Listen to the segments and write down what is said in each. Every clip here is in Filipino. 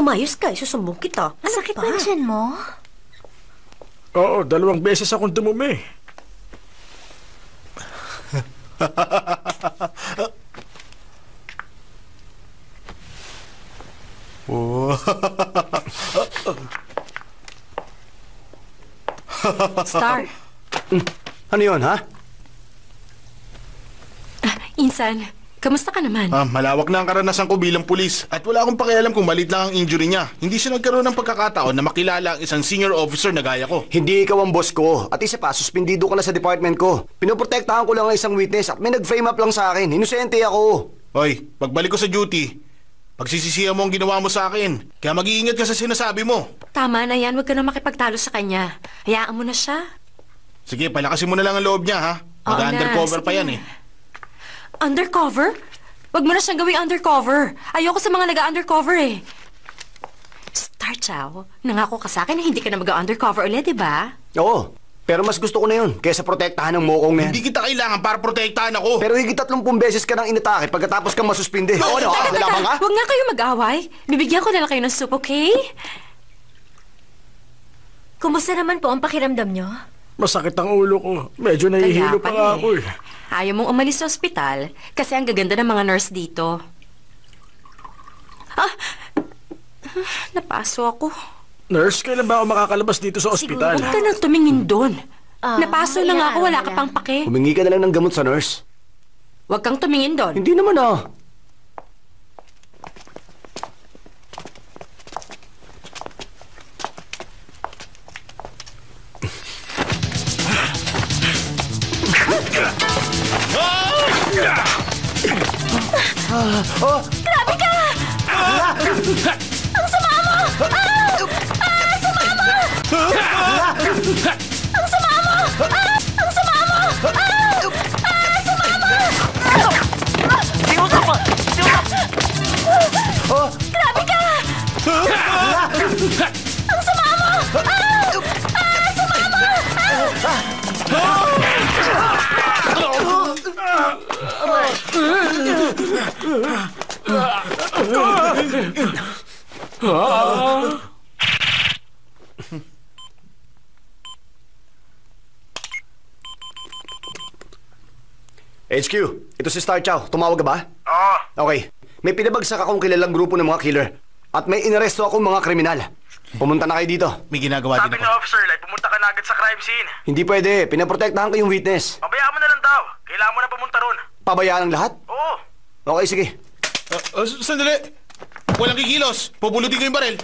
Umayos ka, isusumbong kita. Masakit ba dyan mo? Oo, 2 beses akong dumumi. Star. Ano yun, ha? Insan, kamusta ka naman? Malawak na ang karanasan ko bilang pulis at wala akong pakialam kung malit lang ang injury niya. Hindi siya nagkaroon ng pagkakataon na makilala ang isang senior officer na gaya ko. Hindi ikaw ang boss ko. At isa pa, suspendido ka na sa department ko. Pinoprotektahan ko lang ang isang witness at may nag-frame up lang sa akin. Inosente ako. Hoy, pagbalik ko sa duty, pagsisisihan mo ang ginawa mo sa akin. Kaya mag-iingat ka sa sinasabi mo. Tama na yan, huwag ka na makipagtalo sa kanya. Hayaan mo na siya. Sige, palakasin mo na lang ang loob niya, ha? Mag-undercover pa yan, eh. Undercover? Huwag mo na siyang gawing undercover. Ayoko sa mga nag-undercover eh. Star Chow, nangako ka sa akin na hindi ka na mag-undercover ulit, di ba? Oo, pero mas gusto ko na yun kaysa protektahan ng mokong na yan. Hindi kita kailangan para protektahan ako. Pero higit 30 beses ka nang inatake pagkatapos kang masuspinde. Oo, ano? Lalaban ka? Huwag nga kayo mag-away. Bibigyan ko na lang kayo ng soup, okay? Kumusta naman po ang pakiramdam nyo? Masakit ang ulo ko. Medyo nahihilo pa nga ako eh. Ayaw mong umalis sa ospital kasi ang gaganda ng mga nurse dito. Napaso ako. Nurse, kailan ba ako makakalabas dito sa ospital? Huwag ka nang tumingin doon. Napaso na nga ako, wala ka pang pake. Humingi ka na lang ng gamot sa nurse. Huwag kang tumingin doon. Hindi naman Grabe ka! Ang sama mo! Ang sama mo! Ang sama mo! Ang sama mo! Ang sama mo! Siusap mo! Siusap! Grabe ka! Ang sama mo! Ang sama mo! HQ, ito si Star Chow. Tumawag ka ba? Oo. Okay. May pinabagsak akong kilalang grupo ng mga killer. At may inaresto akong mga kriminal. Pumunta na kayo dito. May ginagawa din Sabi ako. ng officer, like, pumunta ka na agad sa crime scene. Hindi pwede. Pinaprotektahan ko yung witness. Pabayaan mo na lang daw. Kailangan mo na pumunta ron. Pabayaan ang lahat? Oo. Okay, sige. Sandali. Walang kikilos. Pupulutin ko yung baril.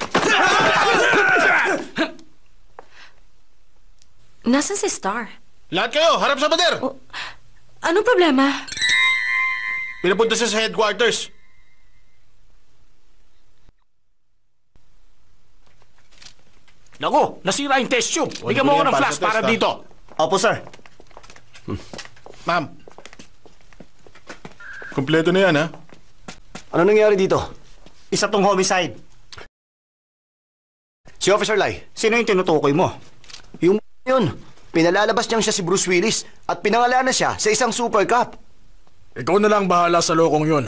Nasaan si Star? Lahat kayo, harap sa pader. Anong problema? Pinapunta siya sa headquarters. Naku, nasira yung test tube. Bigyan mo ako ng flash para dito. Opo, sir. Ma'am. Kompleto na yan, ha? Ano nangyari dito? Isa tong homicide. Si Officer Lai. Sino yung tinutukoy mo? Yung yun. Pinalalabas niyang siya si Bruce Willis at pinangalanan siya sa isang Super Cup. Ikaw na lang bahala sa lokong yun.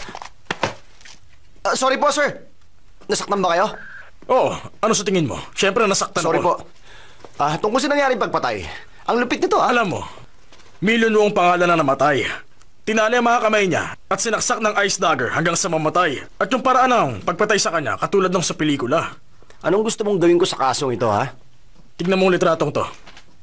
Sorry po, sir. Nasaktan ba kayo? Oo, ano sa tingin mo? Siyempre nasaktan Sorry ako. po. Tungkol sa nangyaring pagpatay. Ang lupit nito, Alam mo, Million Wong pangalan na namatay. Tinali ang mga kamay niya at sinaksak ng ice dagger hanggang sa mamatay. At yung paraan ng pagpatay sa kanya katulad ng sa pelikula. Anong gusto mong gawin ko sa kasong ito, ha? Tignan mo ang litratong to.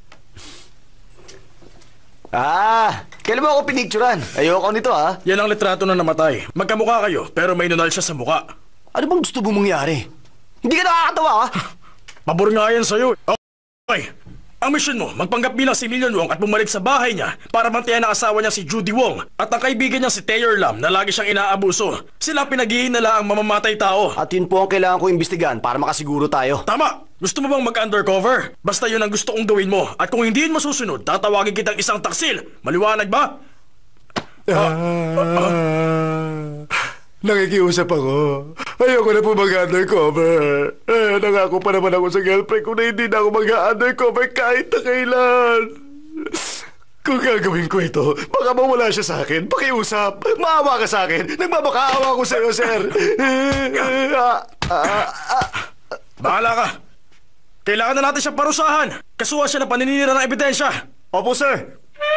Kailan mo ako pinicturan? Ayoko nito, ha? Yan ang litrato na namatay. Magkamukha kayo pero may nunal siya sa muka. Ano bang gusto mong mangyari? Hindi ka nakakatawa, ha? Pabor nga yan sa'yo. Okay, ang mission mo, magpanggap bilang si Million Wong at bumalik sa bahay niya para bantayan ang asawa niya si Judy Wong at ang kaibigan niya si Taylor Lam na lagi siyang inaabuso. Sila pinaghihinala ang mamamatay tao. At yun po ang kailangan ko imbestigahan para makasiguro tayo. Tama! Gusto mo bang mag-undercover? Basta yun ang gusto kong gawin mo. At kung hindi yun masusunod, tatawagin kitang isang taksil. Maliwanag ba? Nakikiusap ako. Ayoko na po mag-undercover. Nangako pa naman ako sa girlfriend ko na hindi na ako mag-undercover kahit na kailan. Kung gagawin ko ito, baka mawala siya sa akin. Pakiusap. Maawa ka sa akin. Nagmamakaawa ko sa iyo, sir. Bahala ka. Kailangan na natin siyang parusahan. Kasuhan siya ng paninira ng ebidensya. Opo, sir.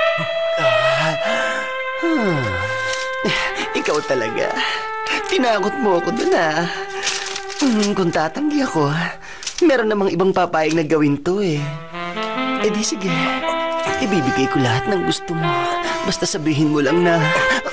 Ikaw talaga. Tinakot mo ako dun, kung tatanggi ako, meron namang ibang papayag na gawin to, eh. E di sige, ibibigay ko lahat ng gusto mo. Basta sabihin mo lang na...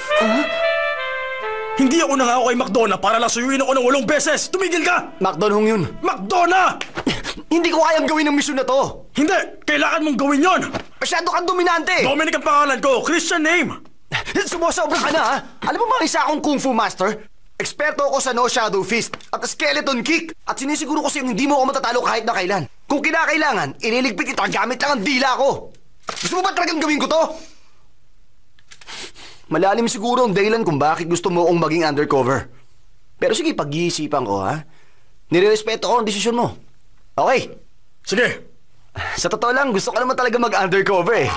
Hindi ako nangako kay McDonough para lang suyuin ako ng 8 beses. Tumigil ka! McDonald yun. McDonough! Hindi ko kayang gawin ang misyon na to. Hindi! Kailangan mong gawin yon. Masyado kang dominante. Dominic ang pangalan ko. Christian name. Sumusobra ka na, ha? Alam mo mga isa akong Kung Fu Master? Eksperto ako sa No Shadow Fist at Skeleton Kick. At sinisiguro ko sa'yo hindi mo ako matatalo kahit na kailan. Kung kinakailangan, ililigpit kita gamit lang ang dila ko. Gusto mo ba talagang gawin ko to? Malalim siguro ang dahilan kung bakit gusto mo akong maging undercover. Pero sige, pag-iisipan ko, ha? Nirerespeto ko ang desisyon mo. Okay. Sige. Sa totoo lang, gusto ko naman talaga mag-undercover, eh.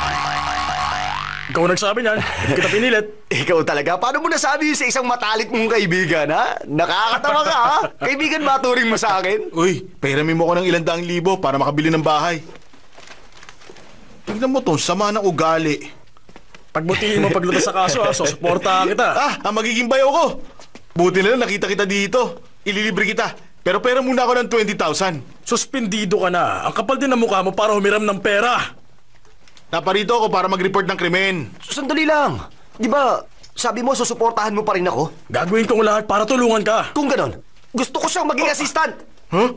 Ikaw nagsabi niyan. Hindi kita pinilit. Ikaw talaga? Paano mo nasabi sa isang matalik mong kaibigan, ha? Nakakatawa ka, ha? Kaibigan ba turing mo sa akin? Uy, pahiramin mo ko ng 200,000 para makabili ng bahay. Tignan mo to, sama ng ugali. Pagbutihin mo paglutas sa kaso, susuportahan kita. Ang magiging bayaw ko. Buti na lang nakita kita dito. Ililibre kita. Pero pera muna ako ng 20,000. Suspendido ka na. Ang kapal din ng mukha mo para humiram ng pera. Naparito ako para mag-report ng krimen. Sandali lang. Di ba, sabi mo susuportahan mo pa rin ako? Gagawin kong lahat para tulungan ka. Kung ganon, gusto ko siyang maging assistant. Huh?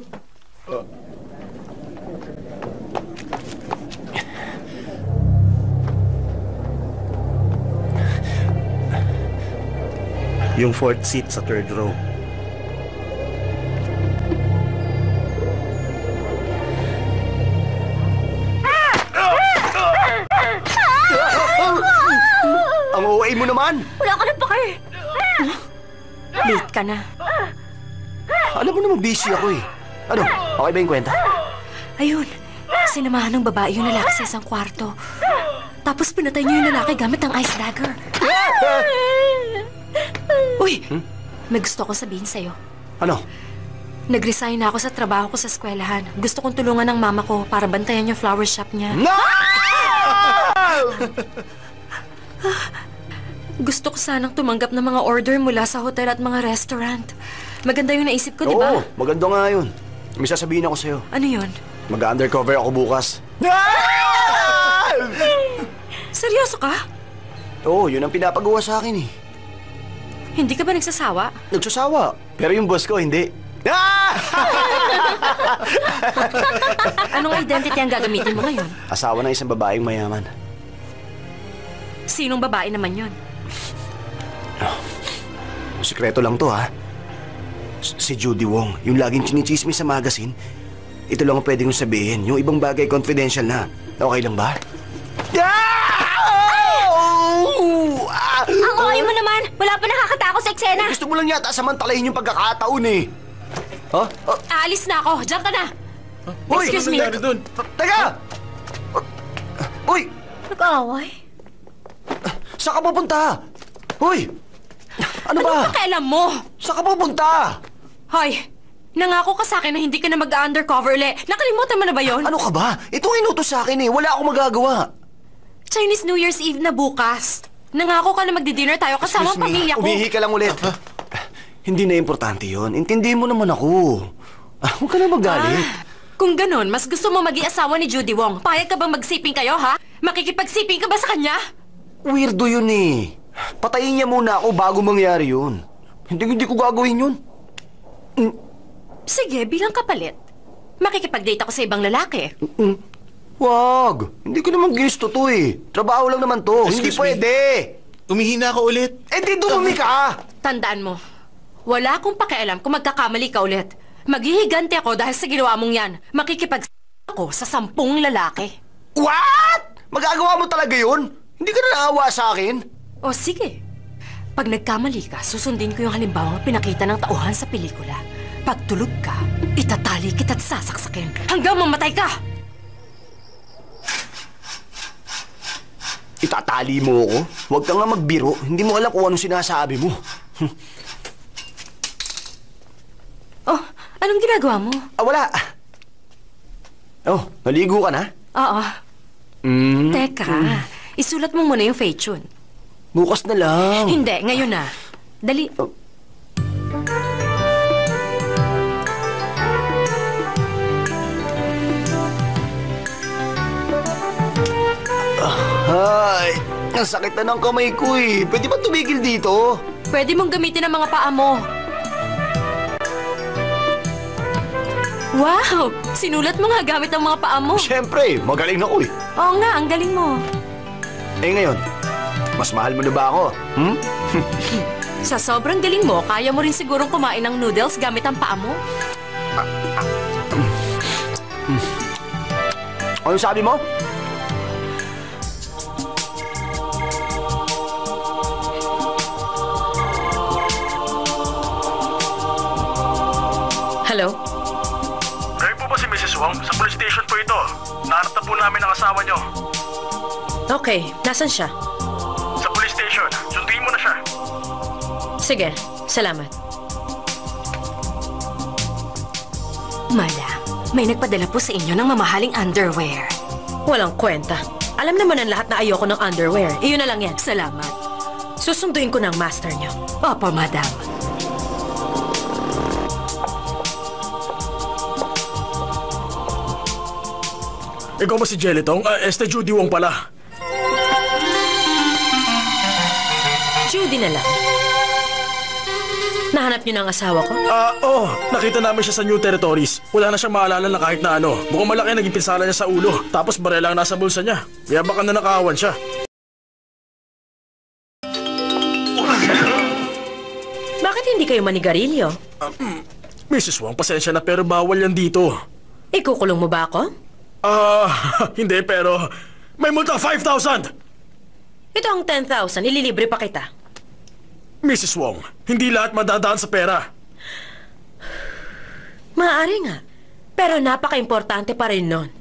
Yung 4th seat sa 3rd row. Ang OA mo naman. Wala ka na pake. Late ka na. Alam mo naman busy ako, eh. Ano, okay ba yung kwenta? Ayun, sinamahan ng babae yung lalaki sa isang kwarto. Tapos pinatay niyo yung lalaki gamit ang ice dagger. Uy, may gusto ko sabihin sa'yo. Ano? Nag-resign na ako sa trabaho ko sa eskwelahan. Gusto kong tulungan ng mama ko para bantayan yung flower shop niya. No! Gusto ko sanang tumanggap ng mga order mula sa hotel at mga restaurant. Maganda yung naisip ko, di ba? Oo, maganda nga yun. May sasabihin ako sa'yo. Ano yun? Mag-undercover ako bukas. Seryoso ka? Oo, yun ang pinapagawa sa akin, eh. Hindi ka ba nagsasawa? Nagsasawa. Pero yung boss ko, hindi. Anong identity ang gagamitin mo ngayon? Asawa ng isang babaeng mayaman. Sinong babae naman yon? Sikreto lang to, ha? Si Judy Wong, yung laging chinichismis sa magazine. Ito lang ang pwede kong sabihin. Yung ibang bagay, confidential na. Okay lang ba? Ang OA mo naman. Wala pa nakakatakot sa eksena. Gusto mo lang yata samantalahin yung pagkakataon, eh. Ha? Aalis na ako. Diyan ka na. Hoy! Excuse me. Teka! Uy! Nag-aaway? Saan ka pupunta? Hoy! Ano ba? Anong pakialam mo? Saan ka pupunta? Hoy, nangako ka sa akin na hindi ka na mag-undercover uli. Nakalimutan mo na ba yon? Ano ka ba? Ito ang inutos sa akin, eh. Wala akong magagawa. Chinese New Year's Eve na bukas. Nangako ka na magdi-dinner tayo kasama ang pamilya ko. Umihi ka lang ulit. Hindi na importante yon. Intindihin mo naman ako. Huwag ka na magalit. Kung ganon, mas gusto mo maging asawa ni Judy Wong. Payag ka bang magsiping kayo, ha? Makikipagsiping ka ba sa kanya? Weirdo yun, eh. Patayin niya muna ako bago mangyari yun. Hindi ko gagawin yun. Sige, bilang kapalit. Makikipag-date ako sa ibang lalaki. Wag. Hindi ko naman ginusto to, eh. Trabaho lang naman to. Hindi Excuse me. pwede. Umihina ka ulit. Di dumumi ka. Tandaan mo, wala akong pakialam kung magkakamali ka ulit. Maghihiganti ako dahil sa ginawa mong yan. Makikipag ako sa 10 lalaki. What? Magagawa mo talaga yun? Hindi ka na naawa sa akin? O sige. Pag nagkamali ka, susundin ko yung halimbawang pinakita ng tauhan sa pelikula. Pag tulog ka, itatali kita't sasaksakin hanggang mamatay ka! Itatali mo ako? Huwag ka nga magbiro. Hindi mo alam kung anong sinasabi mo. ginagawa mo? Wala. Oh, naligo ka na? Oo. Hmm. Teka, isulat mo muna yung Fei-chun. Bukas na lang. Hindi, ngayon na. Dali. Ay, ang sakit na ng kamay ko eh. Pwede ba tumigil dito? Pwede mong gamitin ang mga paa mo. Wow! Sinulat mo nga gamit ang mga paa mo. Siyempre, magaling na ako eh. Oo nga, ang galing mo. Eh ngayon, mas mahal mo na ba ako? Hmm? Sa sobrang galing mo, kaya mo rin sigurong kumain ng noodles gamit ang paa mo? Ano sabi mo? Hello? Kayo po ba si Mrs. Wong? Sa police station po ito. Nahanap na po namin ang asawa nyo. Okay, nasan siya? Sa police station. Sunduin mo na siya. Sige, salamat. Madam, may nagpadala po sa inyo ng mamahaling underwear. Walang kwenta. Alam naman ang lahat na ayoko ng underwear. Iyon na lang yan. Salamat. Susunduin ko ng master niyo. Opo, madam. Ikaw ba si Jelitong? Judy Wong pala. Judy na lang. Nahanap niyo ng asawa ko? Nakita namin siya sa New Territories. Wala na siyang maalala na kahit na ano. Mukhang malaki naging pinsala niya sa ulo. Tapos barela ang nasa bulsa niya. Kaya baka na nakawan siya. Bakit hindi kayo manigarilyo? Mrs. Wong, pasensya na pero bawal yan dito. Ikukulong mo ba ako? Hindi pero may multa 5,000! Ito ang 10,000. Ililibre pa kita. Mrs. Wong, hindi lahat madadaan sa pera. Maaari nga. Pero napaka-importante pa rin nun.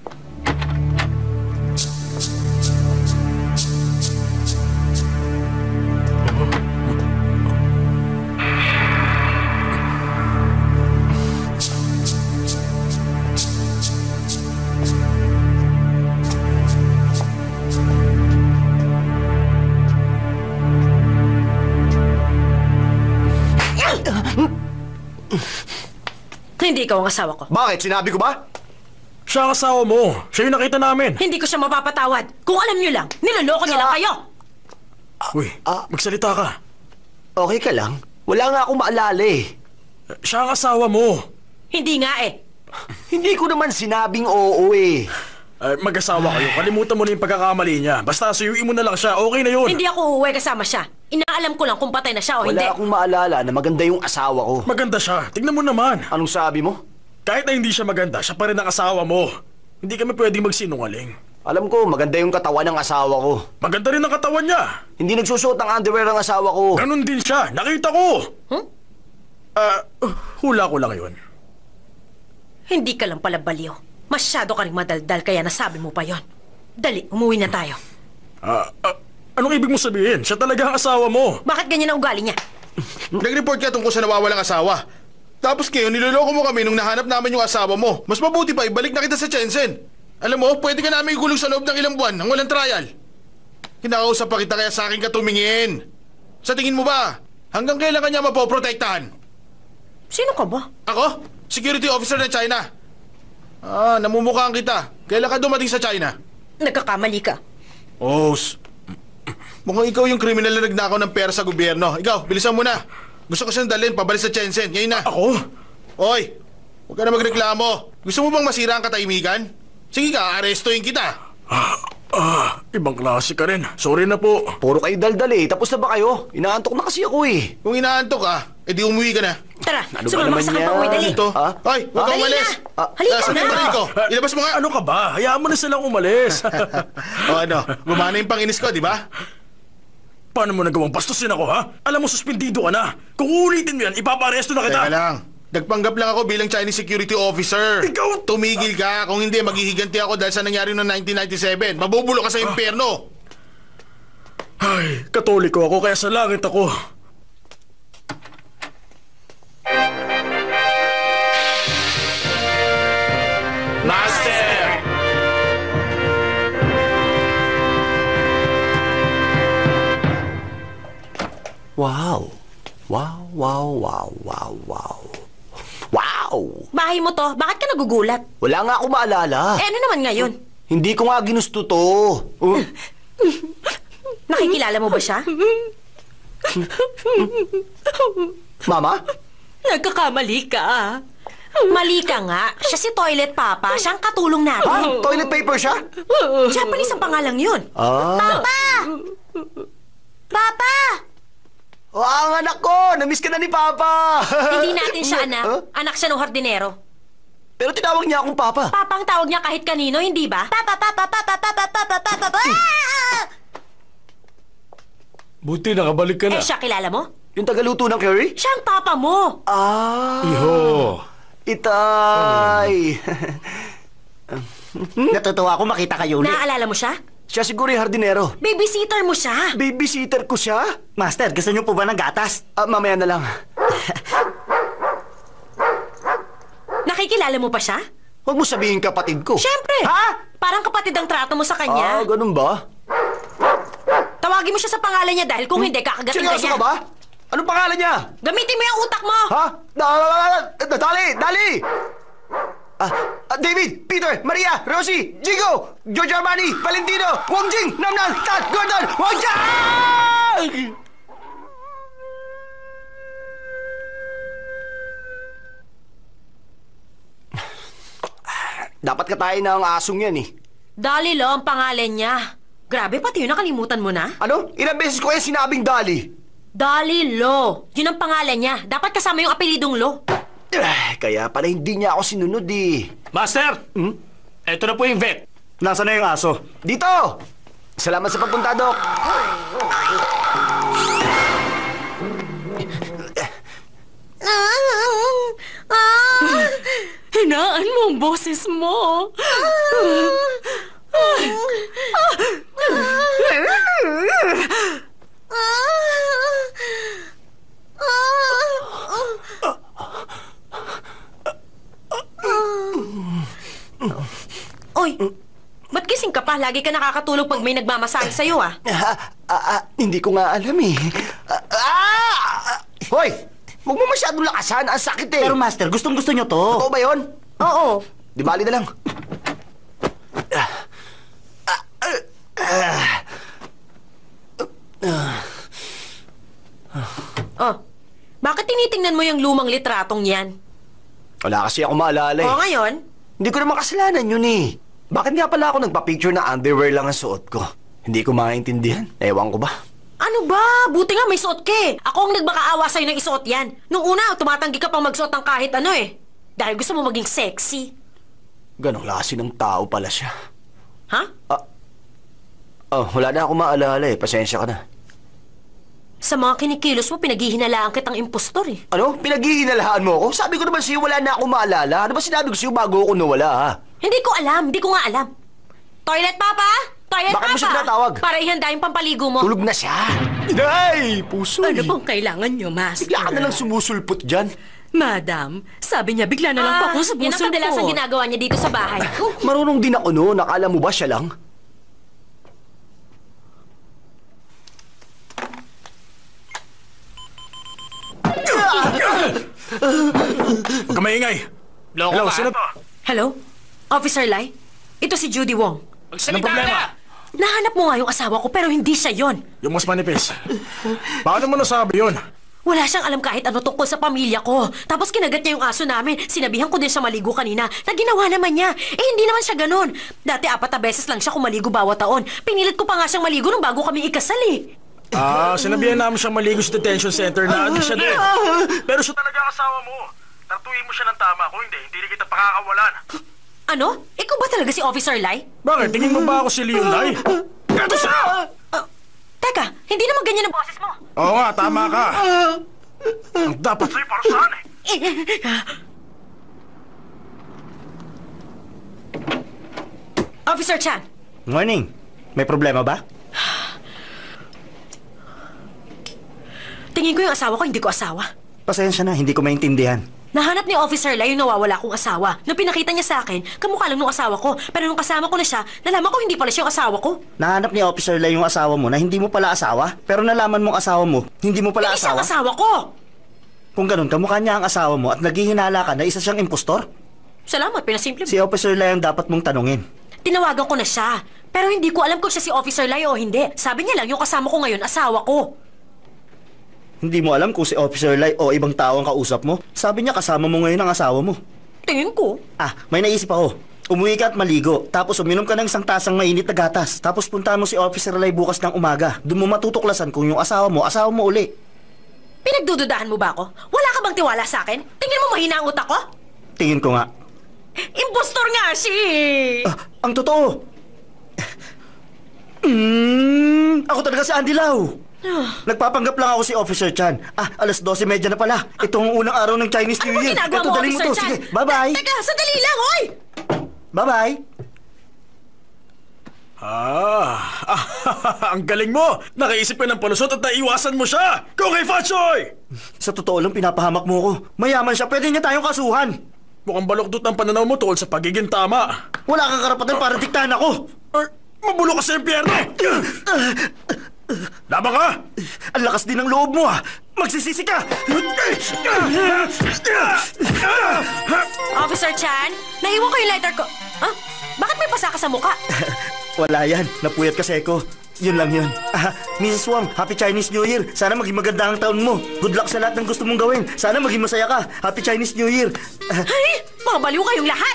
Hindi ikaw ang asawa ko. Bakit? Sinabi ko ba? Siya ang asawa mo. Siya yung nakita namin. Hindi ko siya mapapatawad. Kung alam niyo lang, niloloko niya lang kayo. Uy, magsalita ka. Okay ka lang? Wala nga akong maalala eh. Siya ang asawa mo. Hindi nga eh. Hindi ko naman sinabing oo eh. Mag-asawa kayo. Kalimutan mo na yung pagkakamali niya. Basta suyuin mo na lang siya. Okay na yun. Hindi ako uuwi kasama siya. Inaalam ko lang kung patay na siya o hindi. Wala akong maalala na maganda yung asawa ko. Maganda siya. Tignan mo naman. Anong sabi mo? Kahit na hindi siya maganda, siya pa rin ang asawa mo. Hindi kami pwedeng magsinungaling. Alam ko, maganda yung katawan ng asawa ko. Maganda rin ang katawan niya. Hindi nagsusuot ng underwear ang asawa ko. Ganon din siya. Nakita ko. Huh? Hula ko lang yun. Hindi ka lang pala baliw. Masyado ka rin madaldal kaya nasabi mo pa yon. Dali, umuwi na tayo. Anong ibig mo sabihin? Siya talaga ang asawa mo. Bakit ganyan ang ugali niya? Nag-report ka tungkol sa nawawalang asawa. Tapos ngayon, niloloko mo kami nung nahanap namin yung asawa mo. Mas mabuti pa, ibalik na kita sa Shenzhen. Alam mo, pwede ka namin ikulong sa loob ng ilang buwan nang walang trial. Kinakausap pa kita kaya sa akin ka tumingin. Sa tingin mo ba, hanggang kailan ka niya mapoprotektahan? Sino ka ba? Ako? Security officer ng China. Namumukhaan kita. Kailan ka dumating sa China? Nagkakamali ka. Mukhang ikaw yung kriminal na nagnakaw ng pera sa gobyerno. Ikaw, bilisan mo na. Gusto ko siyang dalhin pabalik sa Shenzhen. Ngayon na. Ako? Hoy, huwag ka na magreklamo. Gusto mo bang masira ang katahimikan? Sige ka, arestuin kita. Ibang klase ka rin. Sorry na po. Puro kayo daldal eh. Tapos na ba kayo? Inaantok na kasi ako eh. Kung inaantok ka, edi umuwi ka na. Tara, Ano ba sumama naman ka sa yan? kanta. Uy, dali. Ito. Ha? Hoy, huwag kang Dali umalis. na. Halika Saan na. yung baril ko? Ilabas mo nga. Ano ka ba? Hayaan mo na silang umalis. Gumana yung panginis ko, di ba? Paano mo nagawang bastusin ako, ha? Alam mo, suspindido ka na. Kung uulitin mo yan, ipaparesto na kita. Teka lang. Nagpanggap lang ako bilang Chinese security officer. Ikaw? Tumigil ka. Kung hindi, maghihiganti ako dahil sa nangyari noong 1997. Mabubulo ka sa impyerno. Ay, Katoliko ako kaya sa langit ako. Wow. Wow, wow, wow, wow, wow. Wow! Bahay mo to, bakit ka nagugulat? Wala nga ako maalala. Eh ano naman ngayon? Hindi ko nga ginusto to. Nakikilala mo ba siya? Mama? Nagkakamali ka. Mali ka nga. Siya si Toilet Papa. Siya ang katulong Ha? natin. Toilet paper siya? Japanese ang pangalang yun. Ah. Papa! Papa! Oh, ang anak ko! Namiss ka na ni Papa! Hindi natin siya anak. Huh? Anak siya ng hardinero. Pero tinawag niya akong Papa. Papa ang tawag niya kahit kanino, hindi ba? Papa, papa, papa, papa, papa, papa, papa. Buti nakabalik ka na. Eh, siya kilala mo? Yung tagaluto ng curry? Siya ang papa mo. Ah! Iho. Itay! Natutuwa ako makita kayo ulit. Naaalala mo siya? Siya siguro yung hardinero. Babysitter mo siya. Babysitter ko siya? Master, gusto niyo po ba ng gatas? Mamaya na lang. Nakikilala mo pa siya? Huwag mo sabihin kapatid ko. Siyempre. Ha? Parang kapatid ang trato mo sa kanya. Ganun ba? Tawagin mo siya sa pangalan niya dahil kung hindi, kakagatin ka Seryoso niya. ka ba? Anong pangalan niya? Gamitin mo yung utak mo. Ha? Dali! Dali! David, Peter, Maria, Rosie, Jigo, Giorgio Armani, Valentino, Wong Jing, Namnam, Tat, Gordon, Wong Jing! Dapat katayin na ang asong yan eh. Dali lo ang pangalan niya. Grabe, pati yun nakalimutan mo na. Ano? Ilang beses ko yan sinabing Dali. Dali Lo. Yun ang pangalan niya. Dapat kasama yung apelidong Lo. Kaya pala hindi niya ako sinunod eh. Master! Eto na po yung vet. Nasaan na yung aso? Dito! Salamat sa pagpunta, Doc. Hinaan mo ang boses mo. Oy, ba't gising ka pa? Lagi ka nakakatulog pag may nagmamasahe sa'yo, ah. Hindi ko nga alam eh. Hoy! Huwag mo masyadong lakasan. Ang sakit eh. Pero Master, gustong-gusto niyo to. Totoo ba yun? Oo. Di bali na lang. Oh, bakit tinitingnan mo yung lumang litratong yan? Wala kasi ako maalala eh. O ngayon? Hindi ko naman kasalanan yun eh. Bakit nga pala ako nagpa-picture na underwear lang ang suot ko? Hindi ko maintindihan. Ewan ko ba? Ano ba? Buti nga may suot ka eh. Ako ang nagmakaawa sa'yo ng isuot yan. Nung una, tumatanggi ka pang magsuot ng kahit ano eh. Dahil gusto mo maging sexy. Ganong klase ng tao pala siya. Ha? Wala na ako maalala eh. Pasensya ka na. Sa mga kinikilos mo, pinaghihinalaan kitang impostor eh. Ano? Pinaghihinalaan mo ako? Sabi ko naman sa'yo wala na ako maalala. Ano ba sinabi ko sa'yo bago ako nawala ha? Hindi ko alam. Hindi ko nga alam. Toilet Papa? Toilet Bakit Papa? mo siya tinatawag? Para ihanda yung pampaligo mo. Tulog na siya. Inay! Puso Ano bang kailangan niyo, Master? Bigla ka na lang sumusulpot dyan. Madam, sabi niya bigla na lang po ako Yan ang kadalasang sumusulpot. ginagawa niya dito sa bahay. Marunong din ako noon. Nakala mo ba siya lang? Huwag ka maingay. Hello, sino to? Hello? Officer Lai? Ito si Judy Wong. Anong problema? Nahanap mo nga yung asawa ko pero hindi siya yon. Yung mas manipis. Paano mo nasabi yun? Wala siyang alam kahit ano tungkol sa pamilya ko. Tapos kinagat niya yung aso namin. Sinabihan ko din siya maligo kanina. Na ginawa naman niya. Eh hindi naman siya ganun. Dati 4 na beses lang siya kumaligo bawat taon. Pinilit ko pa nga siyang maligo nung bago kami ikasal eh. Sinabihan namin siyang maligo sa detention center na adik siya din. Pero siya Talaga ang asawa mo. Tratuhin mo siya ng tama. Kung hindi na kita pakakawalan. Ano? Ikaw ba talaga si Officer Lai? Bakit? Tingin mo ba ako si Leon Lai? Ito siya! Teka, hindi naman ganyan ang boses mo. Oo nga, tama ka. Ang dapat Sa'yo para saan eh? Officer Chan, Morning. May problema ba? tingin ko yung asawa ko, hindi ko asawa. Pasensya na, hindi ko maintindihan. Nahanap ni Officer Lai yung nawawala kong asawa. Nung pinakita niya sa akin, kamukha lang nung asawa ko. Pero nung kasama ko na siya, nalaman ko hindi pala siya yung asawa ko. Nahanap ni Officer Lai yung asawa mo na hindi mo pala asawa, pero nalaman mong asawa mo, hindi mo pala Hindi siya asawa? ang asawa ko! Kung ganun, kamukha niya ang asawa mo at naghihinala ka na isa siyang impostor? Salamat, pinasimple mo. Si Officer Lai ang dapat mong tanungin. Tinawagan ko na siya. Pero hindi ko alam kung siya si Officer Lai o hindi. Sabi niya lang yung kasama ko ngayon, asawa ko. Hindi mo alam kung si Officer Lai o ibang tao ang kausap mo? Sabi niya kasama mo ngayon ang asawa mo. Tingin ko. May naisip ako. Umuwi ka at maligo, tapos uminom ka ng isang tasang mainit na gatas. Tapos puntahan mo si Officer Lai bukas ng umaga. Doon mo matutuklasan kung yung asawa mo uli. Pinagdududahan mo ba ako? Wala ka bang tiwala sa akin? Tingin mo mahina ang utak ko? Tingin ko nga. Impostor nga siya! Ang totoo! Ako talaga si Andy Lau. Nagpapanggap lang ako si Officer Chan. Alas 12:30 na pala. Ito ang unang araw ng Chinese New Ano Year. ginagawa mo, daling Officer to. Chan? Sige, bye-bye. Teka, sandali lang, oy! Bye-bye. Ang galing mo! Nakaisip ka ng palusot at naiwasan mo siya! Go kay Fatsoy! Sa totoo lang, pinapahamak mo ko. Mayaman siya, pwede niya tayong kasuhan. Mukhang baluktot ang pananaw mo tungkol sa pagiging tama. Wala kang karapatan para diktahan ako. Mabulo ka sa impyerno! Laban ka! Ang lakas din ng loob mo, Magsisisi ka! Officer Chan, naiwan ko yung lighter ko. Bakit may pasa ka sa muka? Wala yan. Napuyat kasi ko. Yun lang yun. Mrs. Wong, Happy Chinese New Year. Sana maging maganda ang taon mo. Good luck sa lahat ng gusto mong gawin. Sana maging masaya ka. Happy Chinese New Year. Ay! Mga baliw kayong lahat!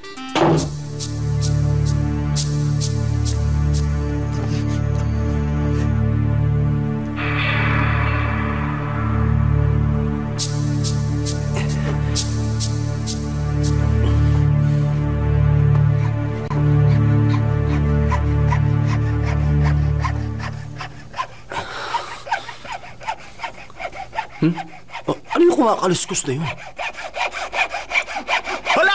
Ano yung kumakaluskos na yun? Hala!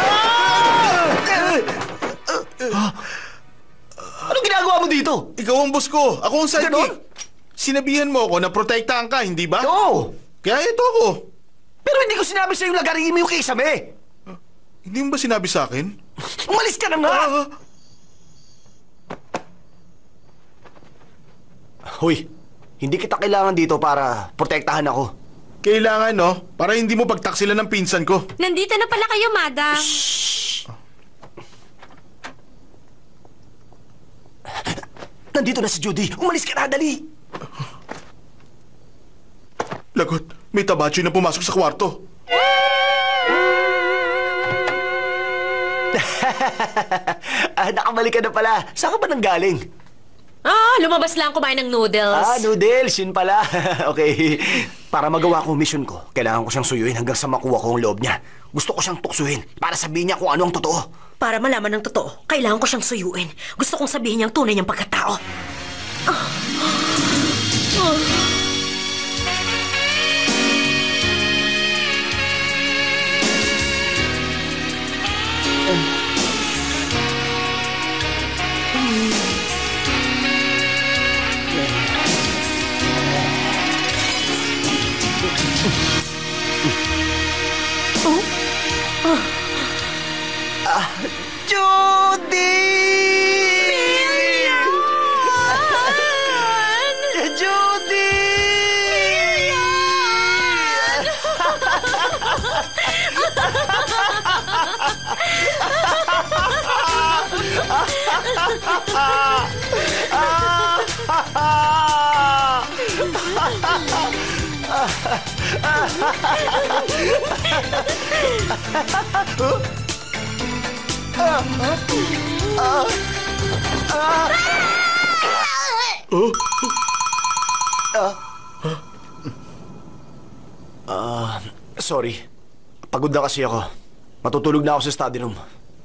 Anong ginagawa mo dito? Ikaw ang boss ko. Ako ang sidekick. Ganon? Sinabihan mo ako na protektahan ka, hindi ba? Oo! Kaya ito ako. Pero hindi ko sinabi sa'yo lagarin mo yung kisame! Hindi mo ba sinabi sa akin? Umalis ka na nga! Hoy, hindi kita kailangan dito para protektahan ako. Kailangan, no? Para hindi mo pagtaksilan ng pinsan ko. Nandito na pala kayo, madam. Nandito na si Judy. Umalis ka na, dali! Lagot, may tabachi na pumasok sa kwarto. Nakabalik ka na pala. Saan ka ba nanggaling? Lumabas lang kumain ng noodles. Noodles. Yun pala. Okay. Para magawa ko ang mission ko, kailangan ko siyang suyuin hanggang sa makuha ko ang loob niya. Gusto ko siyang tuksuhin para sabihin niya kung ano ang totoo. Para malaman ng totoo, kailangan ko siyang suyuin. Gusto kong sabihin niyang tunay niyang pagkatao. Judy! Judy! Sorry. Pagod na kasi ako. Matutulog na ako sa study room.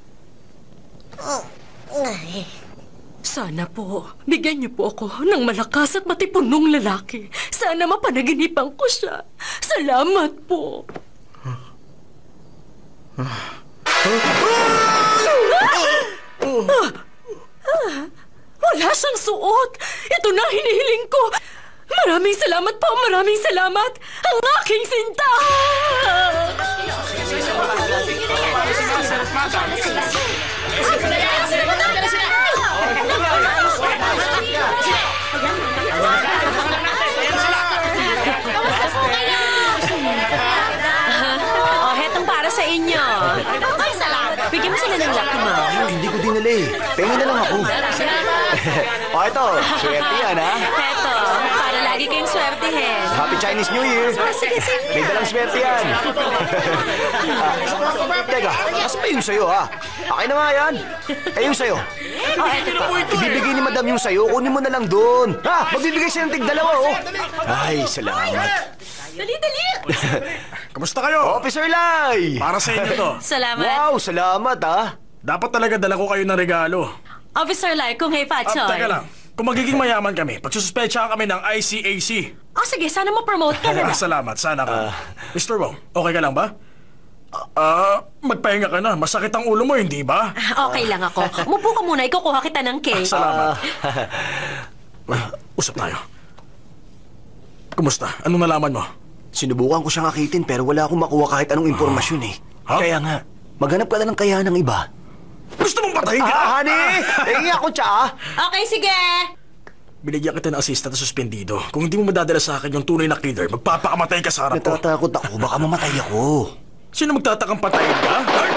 Sana po, bigyan niyo po ako ng malakas at matipunong lalaki. Sana mapanaginipan ko siya. Salamat po. Wala siyang suot. Ito na hinihiling ko. Maraming salamat po, maraming salamat! Ang aking sinta! Oh, hetong para sa inyo. Ay, salamat. Bigyan mo sila ng Lucky Mom. Hindi ko dinala eh. Pengen na lang ako. O ito, swerte yan ha. Heto, para lagi kayong swertihin. Happy Chinese New Year. Sige, sige. May dalang swerte yan. Teka, mas pa yung sayo ha. Akin na nga yan. Eh yung sayo. Oh, eto po. Ibibigay ni madam yung sayo, kunin mo na lang doon. Ha, magbibigay siya ng tig-2 oh. Ay, salamat. Dali, dali. Kamusta kayo? Officer Lai! Para sa inyo to. Salamat. Wow, salamat ha. Dapat talaga dala ko kayo ng regalo. Officer Lai, kung hey At Pachoy. teka lang, kung magiging mayaman kami, pagsususpechahan kami ng ICAC. Oh, sige, sana mo-promote ka na. Salamat, sana ka. Mr. Wong, okay ka lang ba? Magpahinga ka na. Masakit ang ulo mo, hindi ba? Okay lang ako. Umupo ka muna, ikukuha kita ng cake. Salamat. Usap tayo. Kumusta? Anong nalaman mo? Sinubukan ko siyang akitin pero wala akong makuha kahit anong impormasyon eh. Ha? Kaya nga, maghanap ka na ng kaya ng iba. Gusto mong patayin ka? Honey! Hingi ako tsa. Okay, sige. Binigyan kita ng assistant na suspendido. Kung hindi mo madadala sa akin yung tunay na killer, magpapakamatay ka sa harap ko. Natatakot ako, baka mamatay ako. Sino magtatakang patayin ka?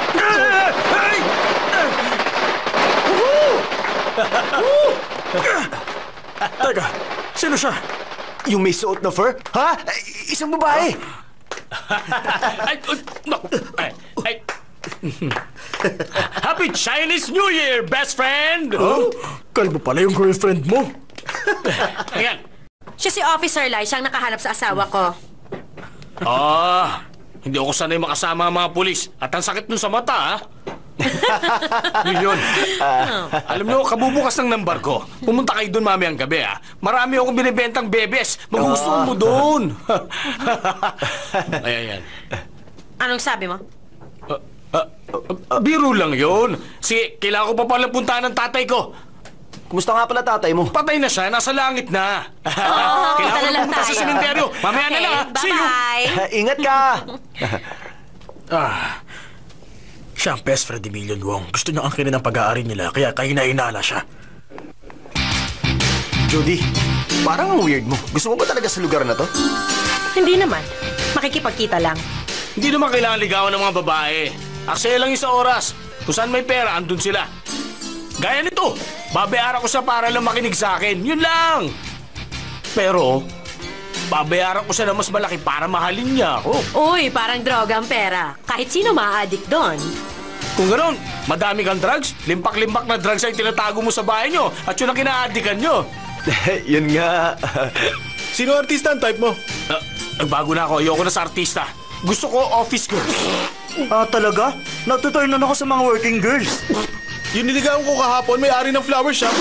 Teka, sino siya? Yung may suot na fur? Ha? Isang babae. Happy Chinese New Year, best friend! Oh? Kalbo pala yung girlfriend mo. Ayan. Siya si Officer Lai, siyang nakahanap sa asawa ko. Hindi ako sanay makasama ang mga pulis. At ang sakit nun sa mata, ha? Yun. Alam niyo, kabubukas ng number ko. Pumunta kayo doon mamayang gabi, ha? Marami akong binibentang bebes. Magugustuhan mo doon. Ayan. Anong sabi mo? Biro lang yun. Sige, kailangan ko pa pala puntahan ng tatay ko. Kumusta nga pala tatay mo? Patay na siya, nasa langit na. Oo, Kailangan ko na lang pumunta sa tayo. sementeryo. Mamaya na lang, ha? See you. Bye-bye. Ingat ka. Siya ang best friend ni Million Wong. Gusto niya angkinin ang pag-aari nila, kaya kahinala siya. Judy, parang ang weird mo. Gusto mo ba talaga sa lugar na to? Hindi naman. Makikipagkita lang. Hindi naman kailangan ligawan ng mga babae. Aksaya lang yung sa oras. Kung saan may pera, andun sila. Gaya nito, babayaran ko siya para lang makinig sa akin. Yun lang. Pero, babayaran ko siya na mas malaki para mahalin niya ako. Uy, parang droga ang pera. Kahit sino ma-addict doon. Kung gano'n, madami kang drugs, limpak-limpak na drugs ay tinatago mo sa bahay nyo at yun ang kina-addikan nyo. Yun nga. Sino artista ang type mo? Bago na ako, ayoko na sa artista. Gusto ko office girls. Talaga? Natuturn na ako sa mga working girls. Yung niligawan ko kahapon, may-ari ng flower shop.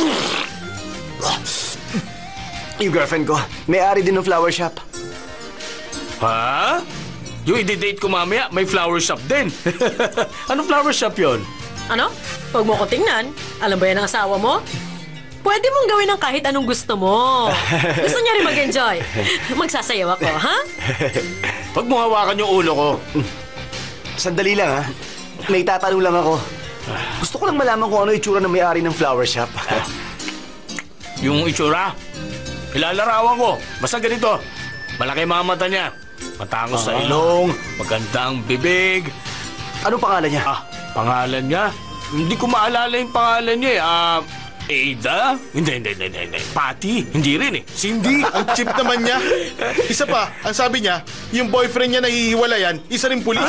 Yung girlfriend ko, may-ari din ng flower shop. Ha? Yung i-date ko mamaya, may flower shop din. Anong flower shop yon? Ano? Huwag mo ko tingnan. Alam ba yan ang asawa mo? Pwede mong gawin ang kahit anong gusto mo. Gusto niya rin mag-enjoy. Magsasayaw ako, ha? Huwag mo hawakan yung ulo ko. Sandali lang ha. May tatanong lang ako. Gusto ko lang malaman kung ano yung itsura ng may-ari ng flower shop. Yung itsura, ilalarawan ko. Basta ganito, malaki mga mata niya. Matangos sa ilong, magandang bibig. Anong pangalan niya? Pangalan niya? Hindi ko maalala yung pangalan niya eh. Ada? Hindi. Patty? Hindi rin eh. Cindy? Ang cheap naman niya. Isa pa, ang sabi niya, yung boyfriend niya nahihiwalayan, isa rin pulis.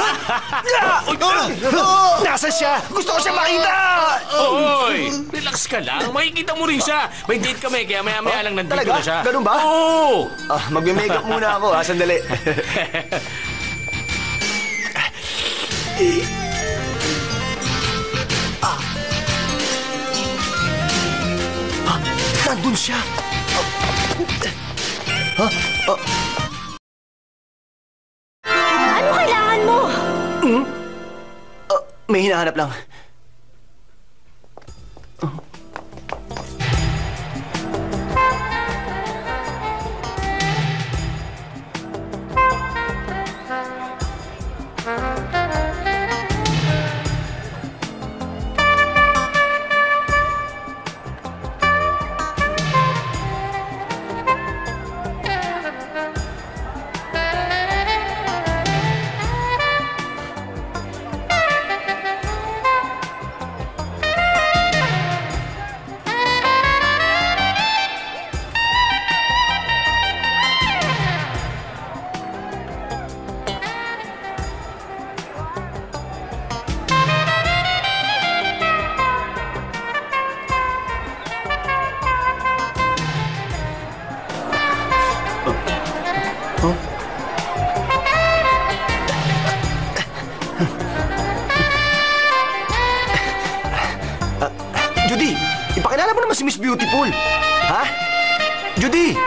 Nasa siya? Gusto ko siya makita! Oy! Relax ka lang. Makikita mo rin siya. May date kami, kaya maya-maya lang nandito Talaga? na siya. Ganun ba? Oo! Magme-makeup muna ako ha, sandali. Nandun siya! Ano kailangan mo? May hinahanap lang. ba si Miss Beautiful? Ha? Judy!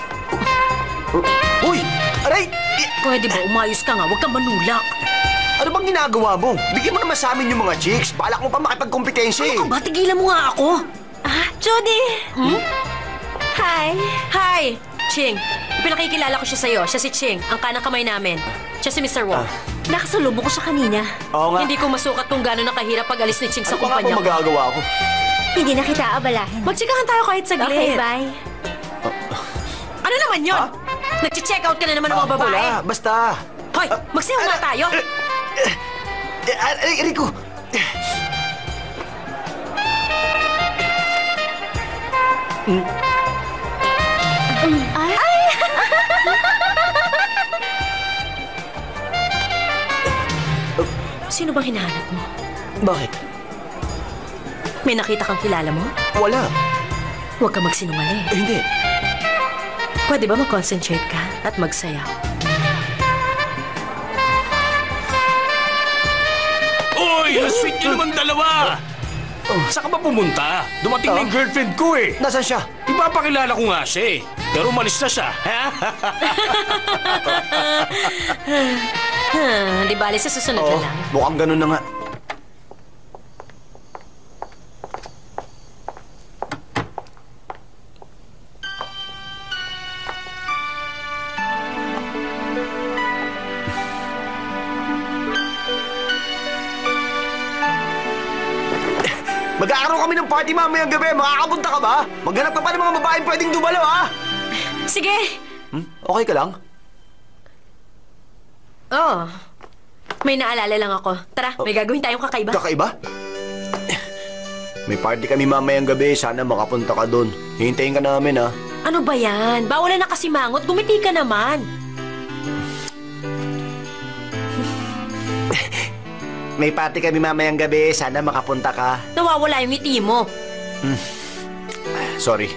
Uy! Aray! Pwede ba umayos ka nga? Huwag kang manulak. Ano bang ginagawa mo? Bigyan mo naman sa amin yung mga chicks. Balak mo pa makipagkompetensya eh. Ano ka ba? Tigilan mo nga ako. Judy! Hmm? Hi! Hi! Ching, pinakikilala ko siya sa'yo. Siya si Ching, ang kanang kamay namin. Siya si Mr. Wong. Nakasalubong ko siya kanina. Oo nga. Hindi ko masukat kung gano'n nakahirap pag-alis ni Ching sa Ano pa nga kumpanya po ko. magagawa ko? Hindi na kita abalahin. Magtsikahan tayo kahit saglit. Okay, bye. Ano naman yun? Nag-check out ka na naman ng mga babae. Wala, basta. Hoy, magsayaw nga tayo. Rico! Sino bang hinahanap mo? Bakit? May nakita kang kilala mo? Wala. Huwag ka magsinungaling. Hindi. Pwede ba mag-concentrate ka at magsayaw? Uy! Ang sweet nyo naman dalawa! Saan ka ba pumunta? Dumating na yung girlfriend ko eh. Nasaan siya? Ipapakilala ko nga siya eh. Pero umalis na siya. Di bali sa susunod na lang. Mukhang ganun na nga. Magkakaroon kami ng party mamayang gabi. Makakapunta ka ba? Maghanap ka pa ng mga babaeng pwedeng dumalo, ha? Sige! Okay ka lang? Oh, may naalala lang ako. Tara, may gagawin tayong kakaiba. Kakaiba? May party kami mamayang gabi. Sana makapunta ka doon. Hihintayin ka namin, ha? Ano ba yan? Bawal na nakasimangot. Gumiti ka naman. May party kami mamayang gabi. Sana makapunta ka. Nawawala yung ngiti mo. Sorry.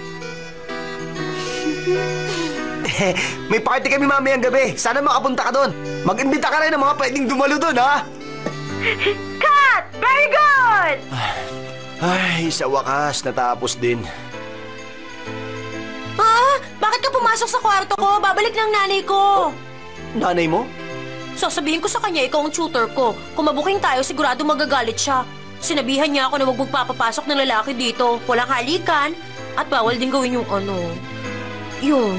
May party kami mamayang gabi. Sana makapunta ka doon. Mag-imbita ka rin ng mga pwedeng dumalo doon, ha? Cut! Very good! Ay, sa wakas, natapos din. Bakit ka pumasok sa kwarto ko? Babalik ng nanay ko. Nanay mo? Sasabihin ko sa kanya, ikaw ang tutor ko. Kung mabuking tayo, sigurado magagalit siya. Sinabihan niya ako na huwag magpapapasok ng lalaki dito. Walang halikan. At bawal din gawin yung yun.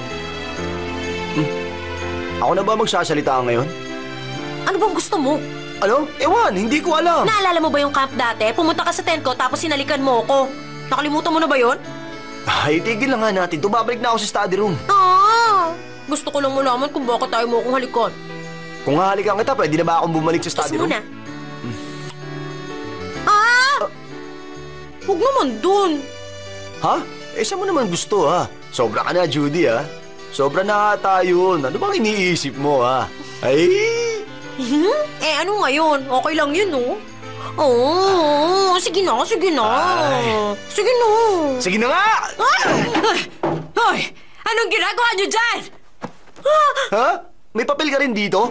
Ako na ba magsasalita ngayon? Ano bang gusto mo? Ano? Ewan, hindi ko alam. Naalala mo ba yung camp dati? Pumunta ka sa tent ko tapos sinalikan mo ako. Nakalimutan mo na ba yun? Ay, tigil lang nga natin. Tumabalik na ako sa study room. Gusto ko lang malaman kung bakit tayo mo akong halikan. Kung hahalikan kita, pwede na ba akong bumalik sa study room? Kiss muna. Huwag naman dun. Ha? Saan mo naman gusto, ha? Sobra ka na, Judy, ha? Sobra na ata yun. Ano bang iniisip mo, ha? Ay! Ano ngayon? Okay lang yun, no? Oo, sige na. Sige na. Sige na nga! Hoy! Anong ginagawa niyo dyan? Ha? May papel ka rin dito?